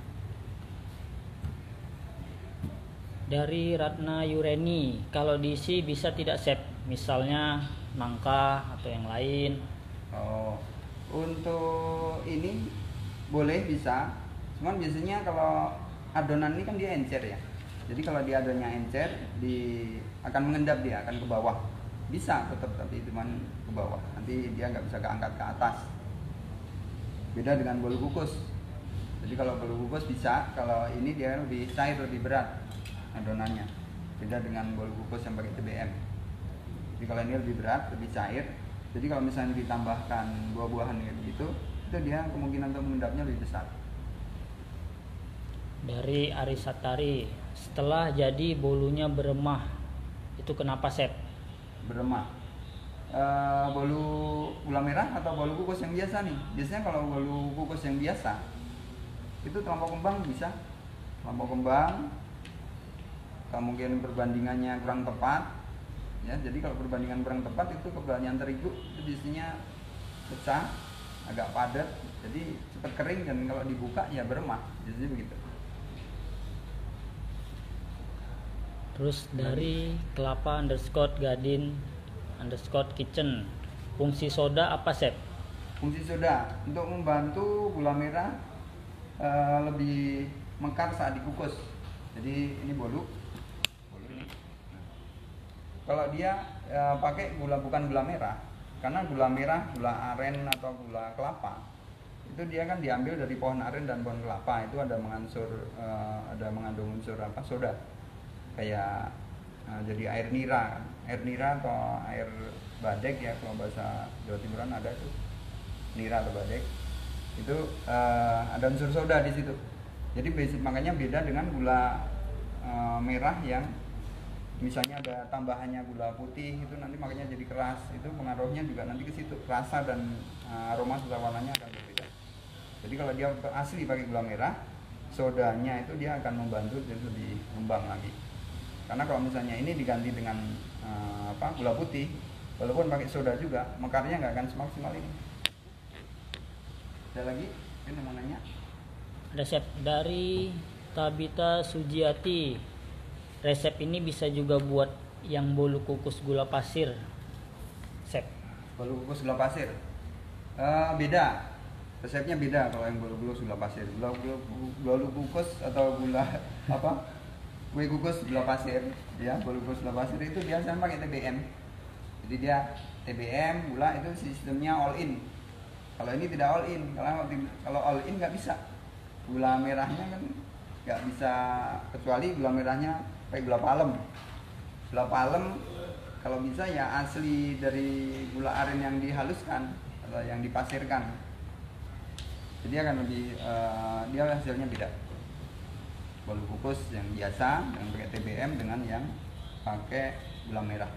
[SPEAKER 1] Dari Ratna Yureni, kalau diisi bisa tidak Chef, misalnya nangka atau yang lain?
[SPEAKER 2] Oh, untuk ini boleh bisa. Cuman biasanya kalau adonan ini kan dia encer ya. Jadi kalau dia adonannya encer, di akan mengendap, dia akan ke bawah. Bisa tetap, tapi cuman ke bawah. Nanti dia nggak bisa keangkat ke atas. Beda dengan bolu kukus. Jadi kalau bolu kukus bisa, kalau ini dia lebih cair, lebih berat adonannya. Beda dengan bolu kukus yang pakai T B M. Jadi kalau ini lebih berat, lebih cair. Jadi kalau misalnya ditambahkan buah-buahan kayak begitu, itu dia kemungkinan untuk mengendapnya lebih besar.
[SPEAKER 1] Dari Arisatari, setelah jadi bolunya beremah, itu kenapa Chef?
[SPEAKER 2] Beremah. Uh, bolu gula merah atau bolu kukus yang biasa nih? Biasanya kalau bolu kukus yang biasa itu terlampau kembang bisa, terlampau kembang. Kalau mungkin perbandingannya kurang tepat, ya. Jadi kalau perbandingan kurang tepat itu kebanyakan terigu itu biasanya pecah, agak padat, jadi cepat kering dan kalau dibuka ya beremah, biasanya begitu.
[SPEAKER 1] Terus dari kelapa underscore gadin underscore kitchen, fungsi soda apa Chef?
[SPEAKER 2] Fungsi soda untuk membantu gula merah e, lebih mekar saat dikukus. Jadi ini bolu, bolu ini. Kalau dia e, pakai gula bukan gula merah, karena gula merah, gula aren atau gula kelapa itu dia kan diambil dari pohon aren dan pohon kelapa, itu ada mengansur e, ada mengandung unsur apa soda. Kayak uh, jadi air nira kan, air nira atau air badek ya kalau bahasa Jawa Timuran ada tuh nira atau badek itu uh, ada unsur soda di situ. Jadi basic, makanya beda dengan gula uh, merah yang misalnya ada tambahannya gula putih itu nanti makanya jadi keras, itu pengaruhnya juga nanti ke situ, rasa dan uh, aroma serta warnanya akan berbeda. Jadi kalau dia asli pakai gula merah, sodanya itu dia akan membantu jadi lebih ngembang lagi. Karena kalau misalnya ini diganti dengan uh, apa gula putih, walaupun pakai soda juga, mekarnya nggak akan semaksimal ini. Ada lagi? Ini mau nanya?
[SPEAKER 1] Resep dari Tabita Sujiati. Resep ini bisa juga buat yang bolu kukus gula pasir, Chef.
[SPEAKER 2] Bolu kukus gula pasir, uh, beda. Resepnya beda kalau yang bolu kukus gula pasir. Bolu, bolu, bolu kukus atau gula apa? Kue kukus gula pasir, ya. Bolu kukus gula pasir itu biasanya pakai T B M. Jadi dia T B M gula itu sistemnya all in. Kalau ini tidak all in. Kalau kalau all in nggak bisa. Gula merahnya kan nggak bisa, kecuali gula merahnya kayak gula palem. Gula palem kalau bisa ya asli dari gula aren yang dihaluskan atau yang dipasirkan. Jadi akan lebih uh, dia hasilnya beda. Bolu kukus yang biasa yang pakai T B M dengan yang pakai gula merah.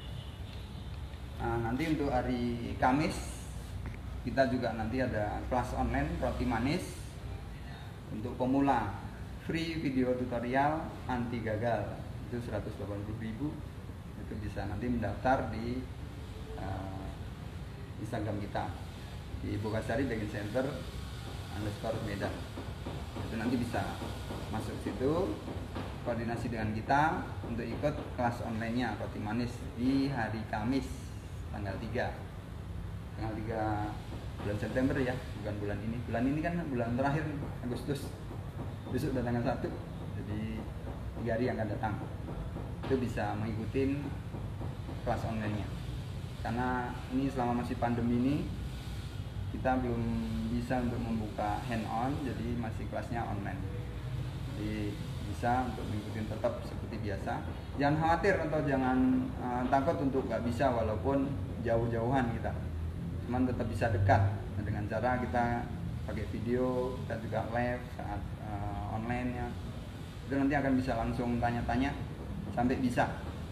[SPEAKER 2] Nah, nanti untuk hari Kamis kita juga nanti ada kelas online roti manis untuk pemula, free video tutorial anti gagal, itu seratus delapan puluh ribu. Itu bisa nanti mendaftar di uh, Instagram kita di Bogasari Baking Center underscore Medan. Itu nanti bisa masuk situ, koordinasi dengan kita untuk ikut kelas online-nya roti manis di hari Kamis tanggal tiga tanggal tiga bulan September ya, bukan bulan ini. Bulan ini kan bulan terakhir Agustus. Besok udah tanggal satu, jadi tiga hari yang akan datang itu bisa mengikuti kelas online-nya. Karena ini selama masih pandemi ini kita belum bisa untuk membuka hand on, jadi masih kelasnya online. Jadi bisa untuk mengikuti tetap seperti biasa. Jangan khawatir atau jangan uh, takut untuk nggak bisa walaupun jauh-jauhan kita. Cuman tetap bisa dekat nah, dengan cara kita pakai video, kita juga live saat uh, online-nya. Itu nanti akan bisa langsung tanya-tanya sampai bisa.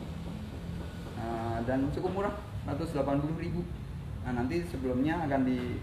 [SPEAKER 2] Uh, dan cukup murah, seratus delapan puluh ribu. Nah, nanti sebelumnya akan di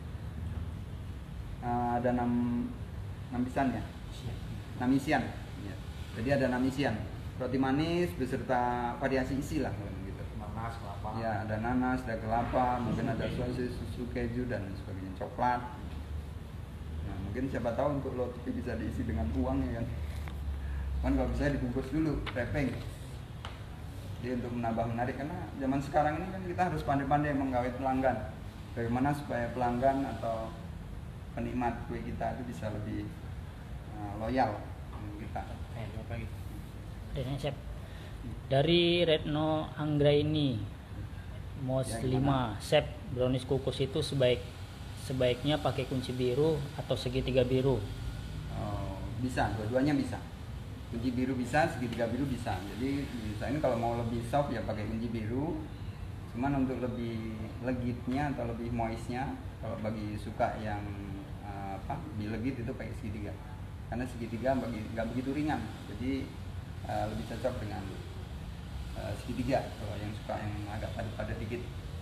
[SPEAKER 2] uh, ada enam enam pisan ya. enam isian. Ya. Jadi ada enam isian. Roti manis beserta variasi isi lah gitu.
[SPEAKER 3] Nanas, kelapa.
[SPEAKER 2] Ya, ada nanas, ada kelapa, mungkin ada sosis, susu keju dan sebagainya, coklat. Nah, mungkin siapa tahu untuk roti bisa diisi dengan uang ya kan. Kan kalau bisa dibungkus dulu, wrapping. Jadi untuk menambah menarik, karena zaman sekarang ini kan kita harus pandai-pandai menggawai pelanggan. Bagaimana supaya pelanggan atau penikmat kue kita itu bisa lebih uh, loyal dengan kita.
[SPEAKER 3] Eh, apa lagi?
[SPEAKER 1] Dan Chef. Dari Retno Anggraini Mos
[SPEAKER 2] Ya,
[SPEAKER 1] lima, Chef, brownies kukus itu sebaik sebaiknya pakai kunci biru atau segitiga biru?
[SPEAKER 2] Oh, bisa, dua-duanya bisa. Kunci biru bisa, segitiga biru bisa. Jadi misalnya kalau mau lebih soft ya pakai kunci biru. Cuman untuk lebih legitnya atau lebih moistnya, kalau bagi suka yang uh, apa lebih legit itu pakai segitiga. Karena segitiga bagi nggak begitu ringan, jadi uh, lebih cocok dengan uh, segitiga. Kalau yang suka yang agak padat-padat dikit.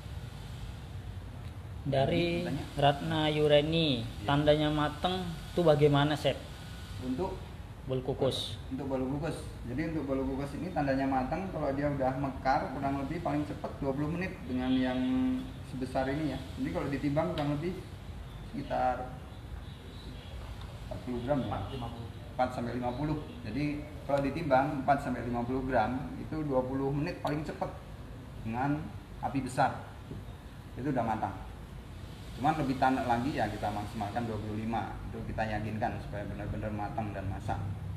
[SPEAKER 1] Dari
[SPEAKER 2] Tanya.
[SPEAKER 1] Ratna Yureni, tandanya mateng itu bagaimana, Chef?
[SPEAKER 2] Untuk
[SPEAKER 1] Bolu kukus.
[SPEAKER 2] untuk bolu kukus. Jadi untuk bolu kukus ini tandanya matang kalau dia udah mekar kurang lebih paling cepat dua puluh menit dengan yang sebesar ini ya. Jadi kalau ditimbang kurang lebih sekitar empat puluh gram ya. empat sampai lima puluh. Jadi kalau ditimbang empat sampai lima puluh gram itu dua puluh menit paling cepat dengan api besar. Itu udah matang. Cuman lebih tanak lagi ya kita maksimalkan dua puluh lima, itu kita yakinkan supaya benar-benar matang dan masak.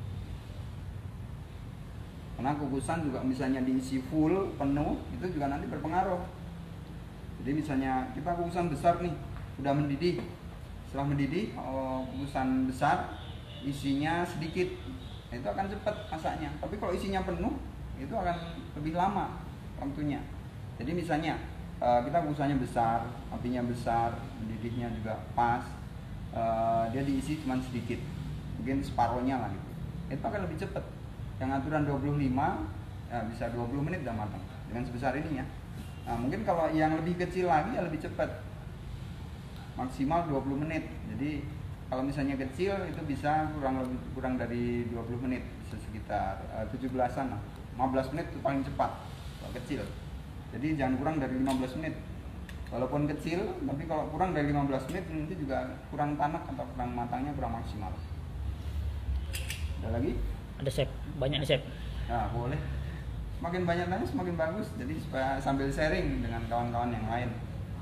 [SPEAKER 2] Karena kukusan juga misalnya diisi full penuh itu juga nanti berpengaruh. Jadi misalnya kita kukusan besar nih udah mendidih, setelah mendidih oh, kukusan besar isinya sedikit, itu akan cepat masaknya. Tapi kalau isinya penuh itu akan lebih lama waktunya. Jadi misalnya Uh, kita kukusannya besar, apinya besar, mendidihnya juga pas, uh, dia diisi cuma sedikit, mungkin separohnya lah gitu. Itu akan lebih cepat. yang aturan dua puluh lima ya bisa dua puluh menit udah matang dengan sebesar ini ya. Nah, mungkin kalau yang lebih kecil lagi ya lebih cepat, maksimal dua puluh menit. Jadi kalau misalnya kecil itu bisa kurang lebih kurang dari dua puluh menit, bisa sekitar uh, tujuh belasan lah. lima belas menit itu paling cepat kalau kecil. Jadi jangan kurang dari lima belas menit. Walaupun kecil, tapi kalau kurang dari lima belas menit nanti juga kurang tanak atau kurang matangnya kurang maksimal. Ada lagi?
[SPEAKER 1] Ada chef, banyak nih chef.
[SPEAKER 2] Nah, boleh. Semakin banyak tanya semakin bagus. Jadi supaya sambil sharing dengan kawan-kawan yang lain.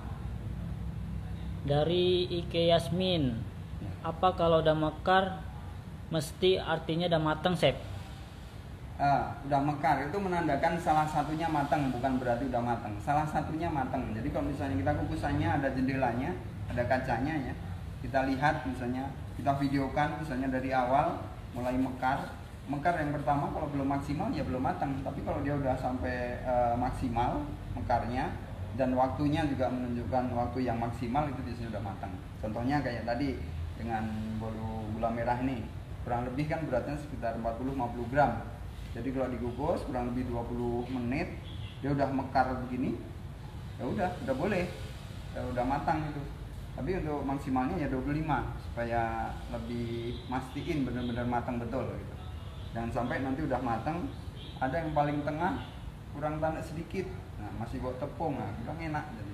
[SPEAKER 1] Dari Ike Yasmin, apa kalau udah mekar mesti artinya udah matang chef?
[SPEAKER 2] Ah, udah mekar itu menandakan salah satunya matang, bukan berarti udah matang. Salah satunya matang. Jadi kalau misalnya kita kukusannya ada jendelanya, ada kacanya ya. Kita lihat misalnya, kita videokan misalnya dari awal mulai mekar. Mekar yang pertama kalau belum maksimal ya belum matang. Tapi kalau dia udah sampai uh, maksimal mekarnya dan waktunya juga menunjukkan waktu yang maksimal, itu biasanya udah matang. Contohnya kayak tadi dengan bolu gula merah ini, kurang lebih kan beratnya sekitar empat puluh sampai lima puluh gram. Jadi kalau dikukus kurang lebih dua puluh menit dia udah mekar begini, ya udah udah boleh, ya udah matang itu. Tapi untuk maksimalnya ya dua puluh lima supaya lebih mastiin benar-benar matang betul gitu. Jangan sampai nanti udah matang ada yang paling tengah kurang tanak sedikit, nah masih bawa tepung, nah kurang enak jadi.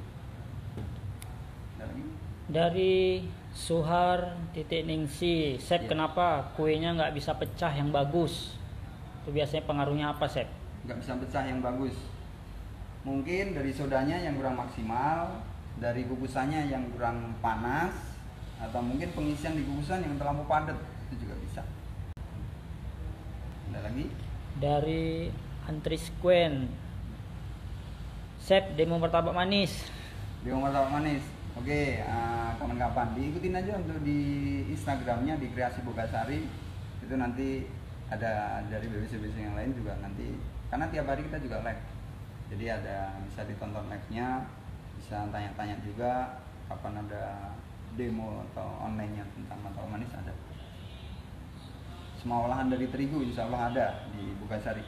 [SPEAKER 2] Ada lagi?
[SPEAKER 1] Dari Suhar titik Ningsi, chef
[SPEAKER 2] Ya.
[SPEAKER 1] kenapa kuenya nggak bisa pecah yang bagus? Itu biasanya pengaruhnya apa chef?
[SPEAKER 2] Nggak bisa pecah yang bagus. Mungkin dari sodanya yang kurang maksimal, dari kukusannya yang kurang panas, atau mungkin pengisian di kukusan yang terlalu padat, itu juga bisa. Ada lagi?
[SPEAKER 1] Dari Antris Quen, chef demo martabak manis.
[SPEAKER 2] Di martabak manis. Oke, uh, kapan-kapan diikutin aja untuk di Instagramnya di Kreasi Bogasari. Itu nanti ada dari B B C B C yang lain juga nanti, karena tiap hari kita juga live. Jadi ada bisa ditonton live-nya, bisa tanya-tanya juga kapan ada demo atau online-nya tentang martabak manis ada. Semua olahan dari terigu insya Allah ada di Bogasari.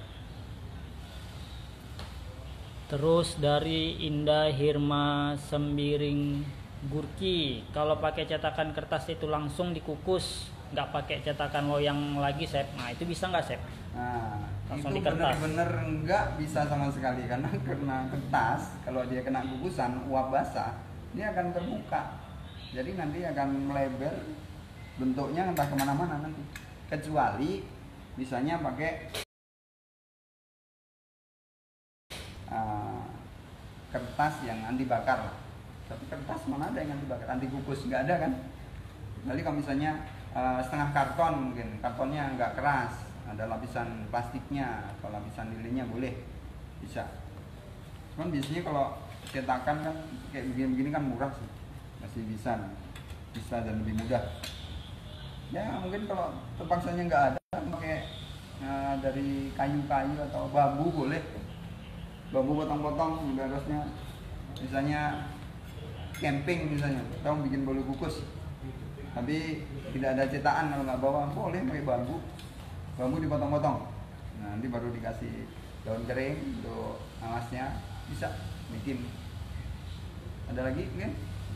[SPEAKER 1] Terus dari Indah Hirma Sembiring Gurki, kalau pakai cetakan kertas itu langsung dikukus, nggak pakai cetakan loyang lagi chef, nah itu bisa nggak chef?
[SPEAKER 2] Nah,
[SPEAKER 1] Langsung
[SPEAKER 2] itu
[SPEAKER 1] di kertas.
[SPEAKER 2] bener-bener nggak bisa sama sekali karena kena kertas, kalau dia kena kukusan uap basah, dia akan terbuka. Jadi nanti akan melebar bentuknya entah kemana-mana nanti. Kecuali misalnya pakai uh, kertas yang anti bakar. Tapi kertas mana ada yang anti bakar, anti kukus nggak ada kan? Kecuali kalau misalnya uh, setengah karton mungkin, kartonnya nggak keras, ada lapisan plastiknya atau lapisan lilinnya boleh, bisa. Cuman biasanya kalau cetakan kan kayak begini-begini kan murah sih, masih bisa, bisa dan lebih mudah. Ya mungkin kalau terpaksanya nggak ada, pakai uh, dari kayu-kayu atau bambu boleh, bambu potong-potong udah harusnya, misalnya camping misalnya, kamu bikin bolu kukus, tapi tidak ada cetakan, kalau nggak bawa boleh pakai bambu. Bambu dipotong-potong, nah, nanti baru dikasih daun kering untuk alasnya, bisa bikin. Ada lagi mungkin?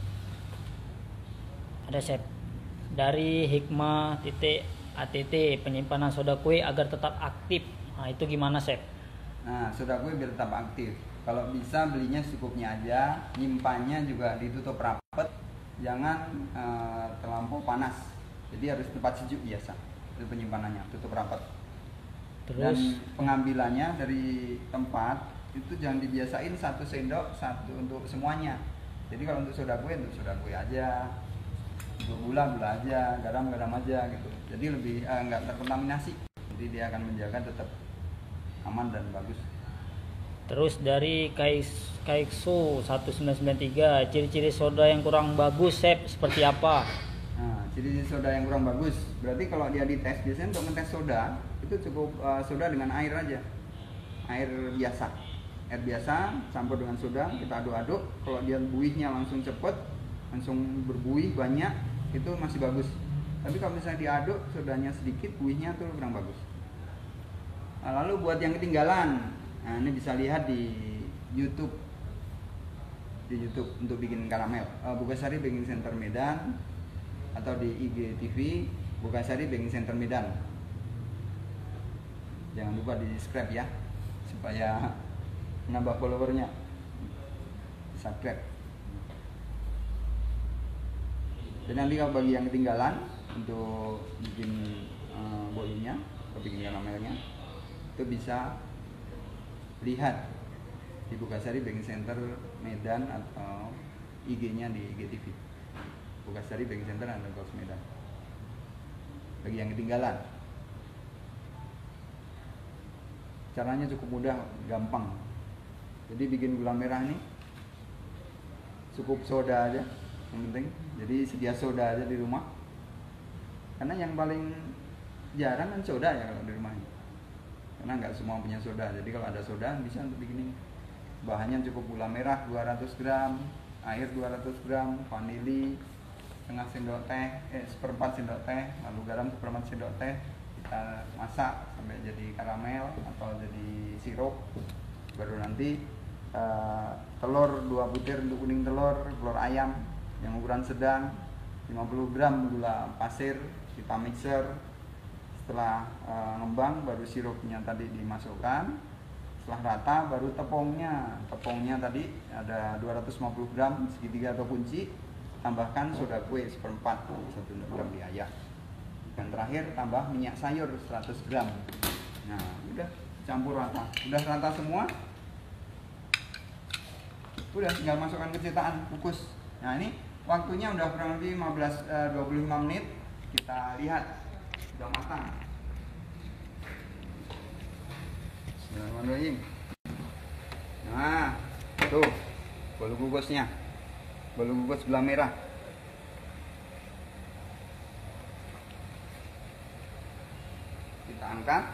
[SPEAKER 1] Ada chef. Dari Hikmah titik A T T, penyimpanan soda kue agar tetap aktif, nah itu gimana chef?
[SPEAKER 2] Nah, soda kue biar tetap aktif. Kalau bisa belinya secukupnya aja, nyimpannya juga ditutup rapat, jangan uh, terlampau panas. Jadi harus tempat sejuk biasa. Itu penyimpanannya, tutup rapat.
[SPEAKER 1] Terus
[SPEAKER 2] Dan pengambilannya dari tempat itu jangan dibiasain satu sendok satu untuk semuanya. Jadi kalau untuk soda kue, untuk soda kue aja, untuk gula gula aja, garam garam aja gitu. Jadi lebih eh, nggak terkontaminasi. Jadi dia akan menjaga tetap aman dan bagus.
[SPEAKER 1] Terus dari Kais Kaiksu satu sembilan sembilan tiga, ciri-ciri soda yang kurang bagus chef seperti apa?
[SPEAKER 2] Nah, ciri soda yang kurang bagus, berarti kalau dia dites, biasanya untuk ngetes soda itu cukup uh, soda dengan air aja, air biasa, air biasa campur dengan soda, kita aduk-aduk. Kalau dia buihnya langsung cepet, langsung berbuih banyak, itu masih bagus. Tapi kalau misalnya diaduk, sodanya sedikit, buihnya tuh kurang bagus. Nah, lalu buat yang ketinggalan, nah ini bisa lihat di YouTube, di YouTube untuk bikin karamel. Uh, Bukasari Baking Center Medan, atau di I G T V Bukasari Baking Center Medan. Jangan lupa di subscribe ya, supaya nambah followernya. Subscribe. Dan nanti kalau bagi yang ketinggalan untuk bikin uh, bolunya atau bikin karamelnya, itu bisa lihat di Bukasari Baking Center Medan atau I G-nya di I G T V Bukasari Baking Center underscore Medan. Bagi yang ketinggalan, caranya cukup mudah, gampang. Jadi bikin gula merah ini cukup soda aja, yang penting. Jadi sedia soda aja di rumah. Karena yang paling jarang kan soda ya kalau di rumah ini. Karena nggak semua punya soda. Jadi kalau ada soda bisa untuk bikin ini. Bahannya cukup gula merah dua ratus gram, air dua ratus gram, vanili setengah sendok teh, eh seperempat sendok teh, lalu garam seperempat sendok teh. Kita masak sampai jadi karamel atau jadi sirup. Baru nanti uh, telur dua butir untuk kuning telur, telur ayam yang ukuran sedang, lima puluh gram gula pasir, kita mixer. Setelah uh, ngembang baru sirupnya tadi dimasukkan. Setelah rata baru tepungnya. Tepungnya tadi ada dua ratus lima puluh gram segitiga atau kunci, tambahkan soda kue seperempat, satu gram biaya. Dan terakhir tambah minyak sayur seratus gram. Nah, udah campur rata. Udah rata semua. Udah tinggal masukkan ke cetakan, kukus. Nah, ini waktunya udah kurang lebih lima belas dua puluh lima menit. Kita lihat sudah matang. Bismillahirrahmanirrahim. Nah, tuh bolu kukusnya. Bolu kukus gula merah. Kita angkat.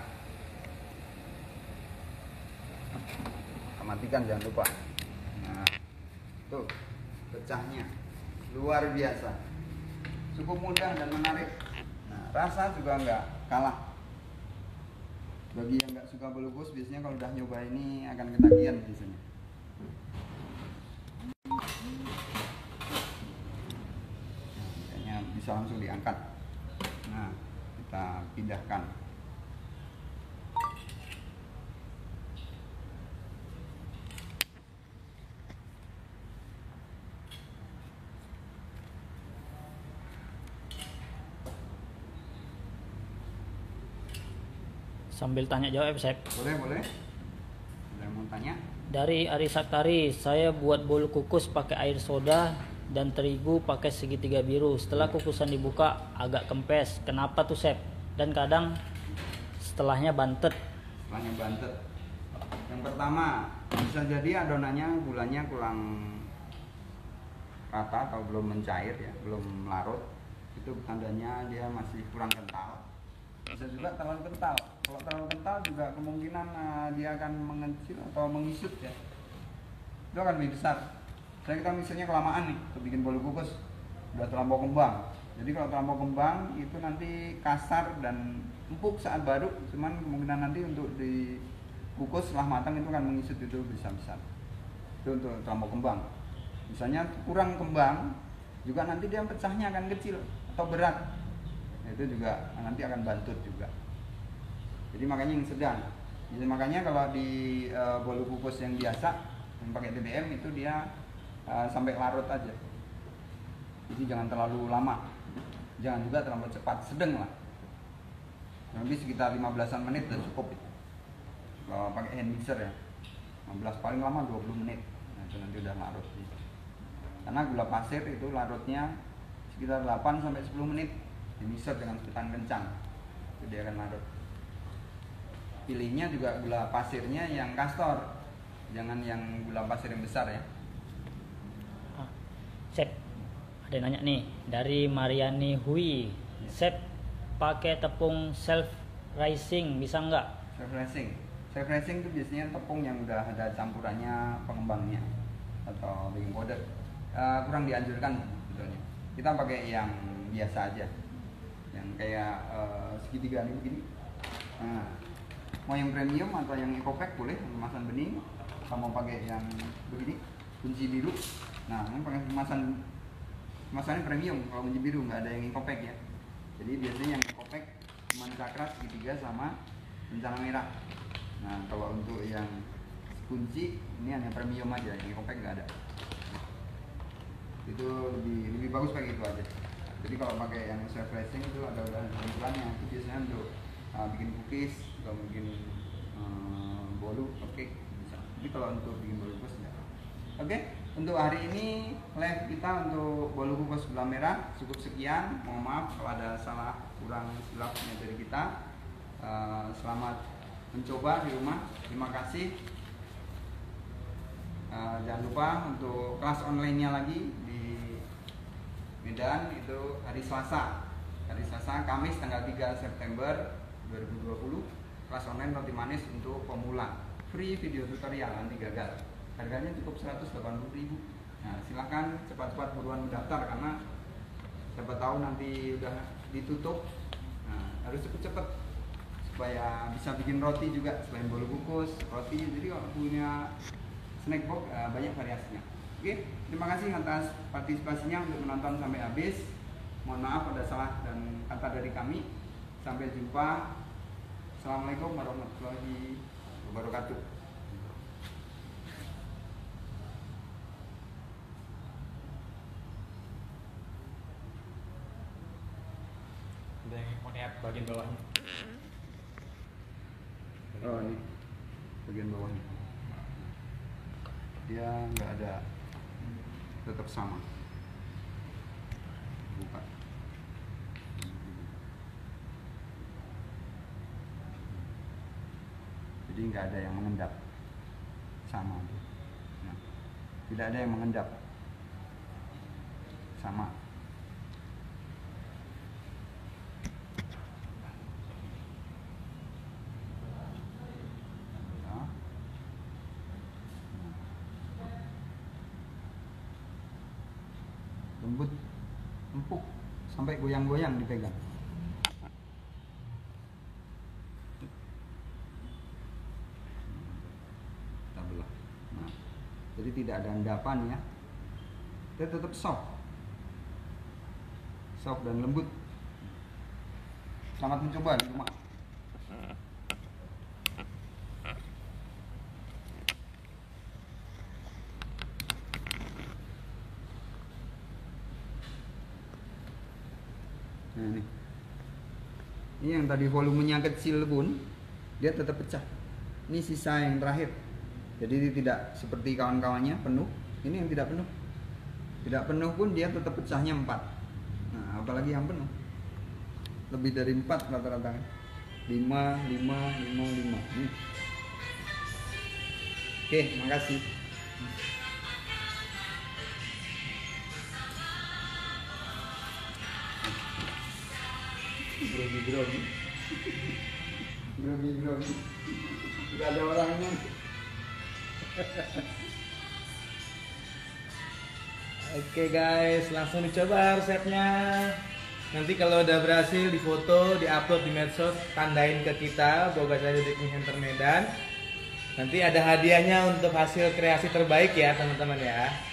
[SPEAKER 2] Kita matikan, jangan lupa. Nah, tuh pecahnya luar biasa, cukup mudah dan menarik. Nah, rasa juga nggak kalah. Bagi yang nggak suka bolu kukus, biasanya kalau udah nyoba ini akan ketagihan biasanya. Kayaknya bisa langsung diangkat. Nah, kita pindahkan.
[SPEAKER 1] Sambil tanya jawab, Chef.
[SPEAKER 2] Boleh, boleh. Ada yang mau tanya?
[SPEAKER 1] Dari Ari Saktari, saya buat bolu kukus pakai air soda dan terigu pakai segitiga biru. Setelah kukusan dibuka agak kempes. Kenapa tuh, Chef? Dan kadang setelahnya bantet.
[SPEAKER 2] Setelahnya bantet. Yang pertama, bisa jadi adonannya gulanya kurang rata atau belum mencair ya, belum larut. Itu tandanya dia masih kurang kental. Bisa juga terlalu kental. Kalau terlalu kental juga kemungkinan uh, dia akan mengecil atau mengisut ya. Itu akan lebih besar. Saya kita misalnya kelamaan nih untuk bikin bolu kukus, udah terlampau kembang. Jadi kalau terlampau kembang itu nanti kasar dan empuk saat baru. Cuman kemungkinan nanti untuk dikukus setelah matang itu akan mengisut, itu bisa besar. Itu untuk terlampau kembang. Misalnya kurang kembang, juga nanti dia pecahnya akan kecil atau berat. Itu juga nanti akan bantut juga. Jadi makanya yang sedang. Jadi makanya kalau di uh, bolu kukus yang biasa yang pakai T B M itu dia uh, sampai larut aja. Jadi jangan terlalu lama. Jangan juga terlalu cepat, sedang lah. Nanti sekitar lima belasan menit sudah cukup. Kalau pakai hand mixer ya. lima belas paling lama dua puluh menit. Nah, itu nanti udah larut. Karena gula pasir itu larutnya sekitar delapan sampai sepuluh menit. Dimixer dengan ketan kencang, itu dia akan larut. Pilihnya juga gula pasirnya yang kastor, jangan yang gula pasir yang besar ya.
[SPEAKER 1] Chef, ada yang nanya nih dari Mariani Hui. Chef, pakai tepung self rising bisa nggak?
[SPEAKER 2] Self rising, self rising itu biasanya tepung yang udah ada campurannya pengembangnya atau baking powder. Uh, kurang dianjurkan sebetulnya. Kita pakai yang biasa aja. Yang kayak uh, segitiga ini begini. Nah, mau yang premium atau yang eco pack boleh, kemasan bening. Kalau mau pakai yang begini kunci biru, nah ini pakai kemasan kemasannya premium. Kalau kunci biru nggak ada yang eco pack ya. Jadi biasanya yang eco pack cuma cakra segitiga sama bencana merah. Nah kalau untuk yang kunci ini hanya premium aja, yang eco pack nggak ada. Itu lebih lebih bagus pakai itu aja. Jadi kalau pakai yang self flashing itu ada udah tampilannya, itu biasanya untuk uh, bikin cookies atau bikin uh, bolu, oke okay, bisa. Jadi kalau untuk bikin bolu kukus enggak. Oke, okay, untuk hari ini live kita untuk bolu kukus gula merah cukup sekian. Mohon maaf kalau ada salah kurang silapnya dari kita. Uh, selamat mencoba di rumah. Terima kasih. Uh, jangan lupa untuk kelas online-nya lagi di Medan itu hari Selasa, hari Selasa, Kamis tanggal tiga September dua ribu dua puluh, kelas online roti manis untuk pemula, free video tutorial anti gagal. Harganya cukup seratus delapan puluh ribu. Nah, silahkan cepat-cepat buruan mendaftar karena siapa tahu nanti udah ditutup. Nah, harus cepet-cepet supaya bisa bikin roti juga selain bolu kukus, roti. Jadi kalau punya snack box uh, banyak variasinya. Oke, terima kasih atas partisipasinya untuk menonton sampai habis. Mohon maaf ada salah dan kata dari kami. Sampai jumpa. Assalamualaikum warahmatullahi wabarakatuh.
[SPEAKER 3] Ada yang mau lihat bagian bawahnya.
[SPEAKER 2] Oh ini bagian bawahnya. Dia nggak ada, tetap sama. Buka. Jadi nggak ada yang mengendap, sama. Nah, tidak ada yang mengendap, sama. Lembut, empuk, sampai goyang-goyang dipegang. Kita belah. Nah, jadi tidak ada endapan ya. Dia tetap soft, soft dan lembut. Selamat mencoba di rumah. Nah, ini. Ini yang tadi volumenya kecil pun dia tetap pecah. Ini sisa yang terakhir. Jadi tidak seperti kawan-kawannya penuh. Ini yang tidak penuh. Tidak penuh pun dia tetap pecahnya empat. Nah, apalagi yang penuh. Lebih dari empat rata-rata. lima, lima, lima, lima. Hmm. Oke, makasih. Grogi-grogi Grogi-grogi Gak ada orangnya.
[SPEAKER 3] Oke guys, langsung dicoba resepnya. Nanti kalau udah berhasil difoto, diupload di medsos, tandain ke kita Boga Saja Baking Center Medan. Nanti ada hadiahnya untuk hasil kreasi terbaik ya teman-teman ya.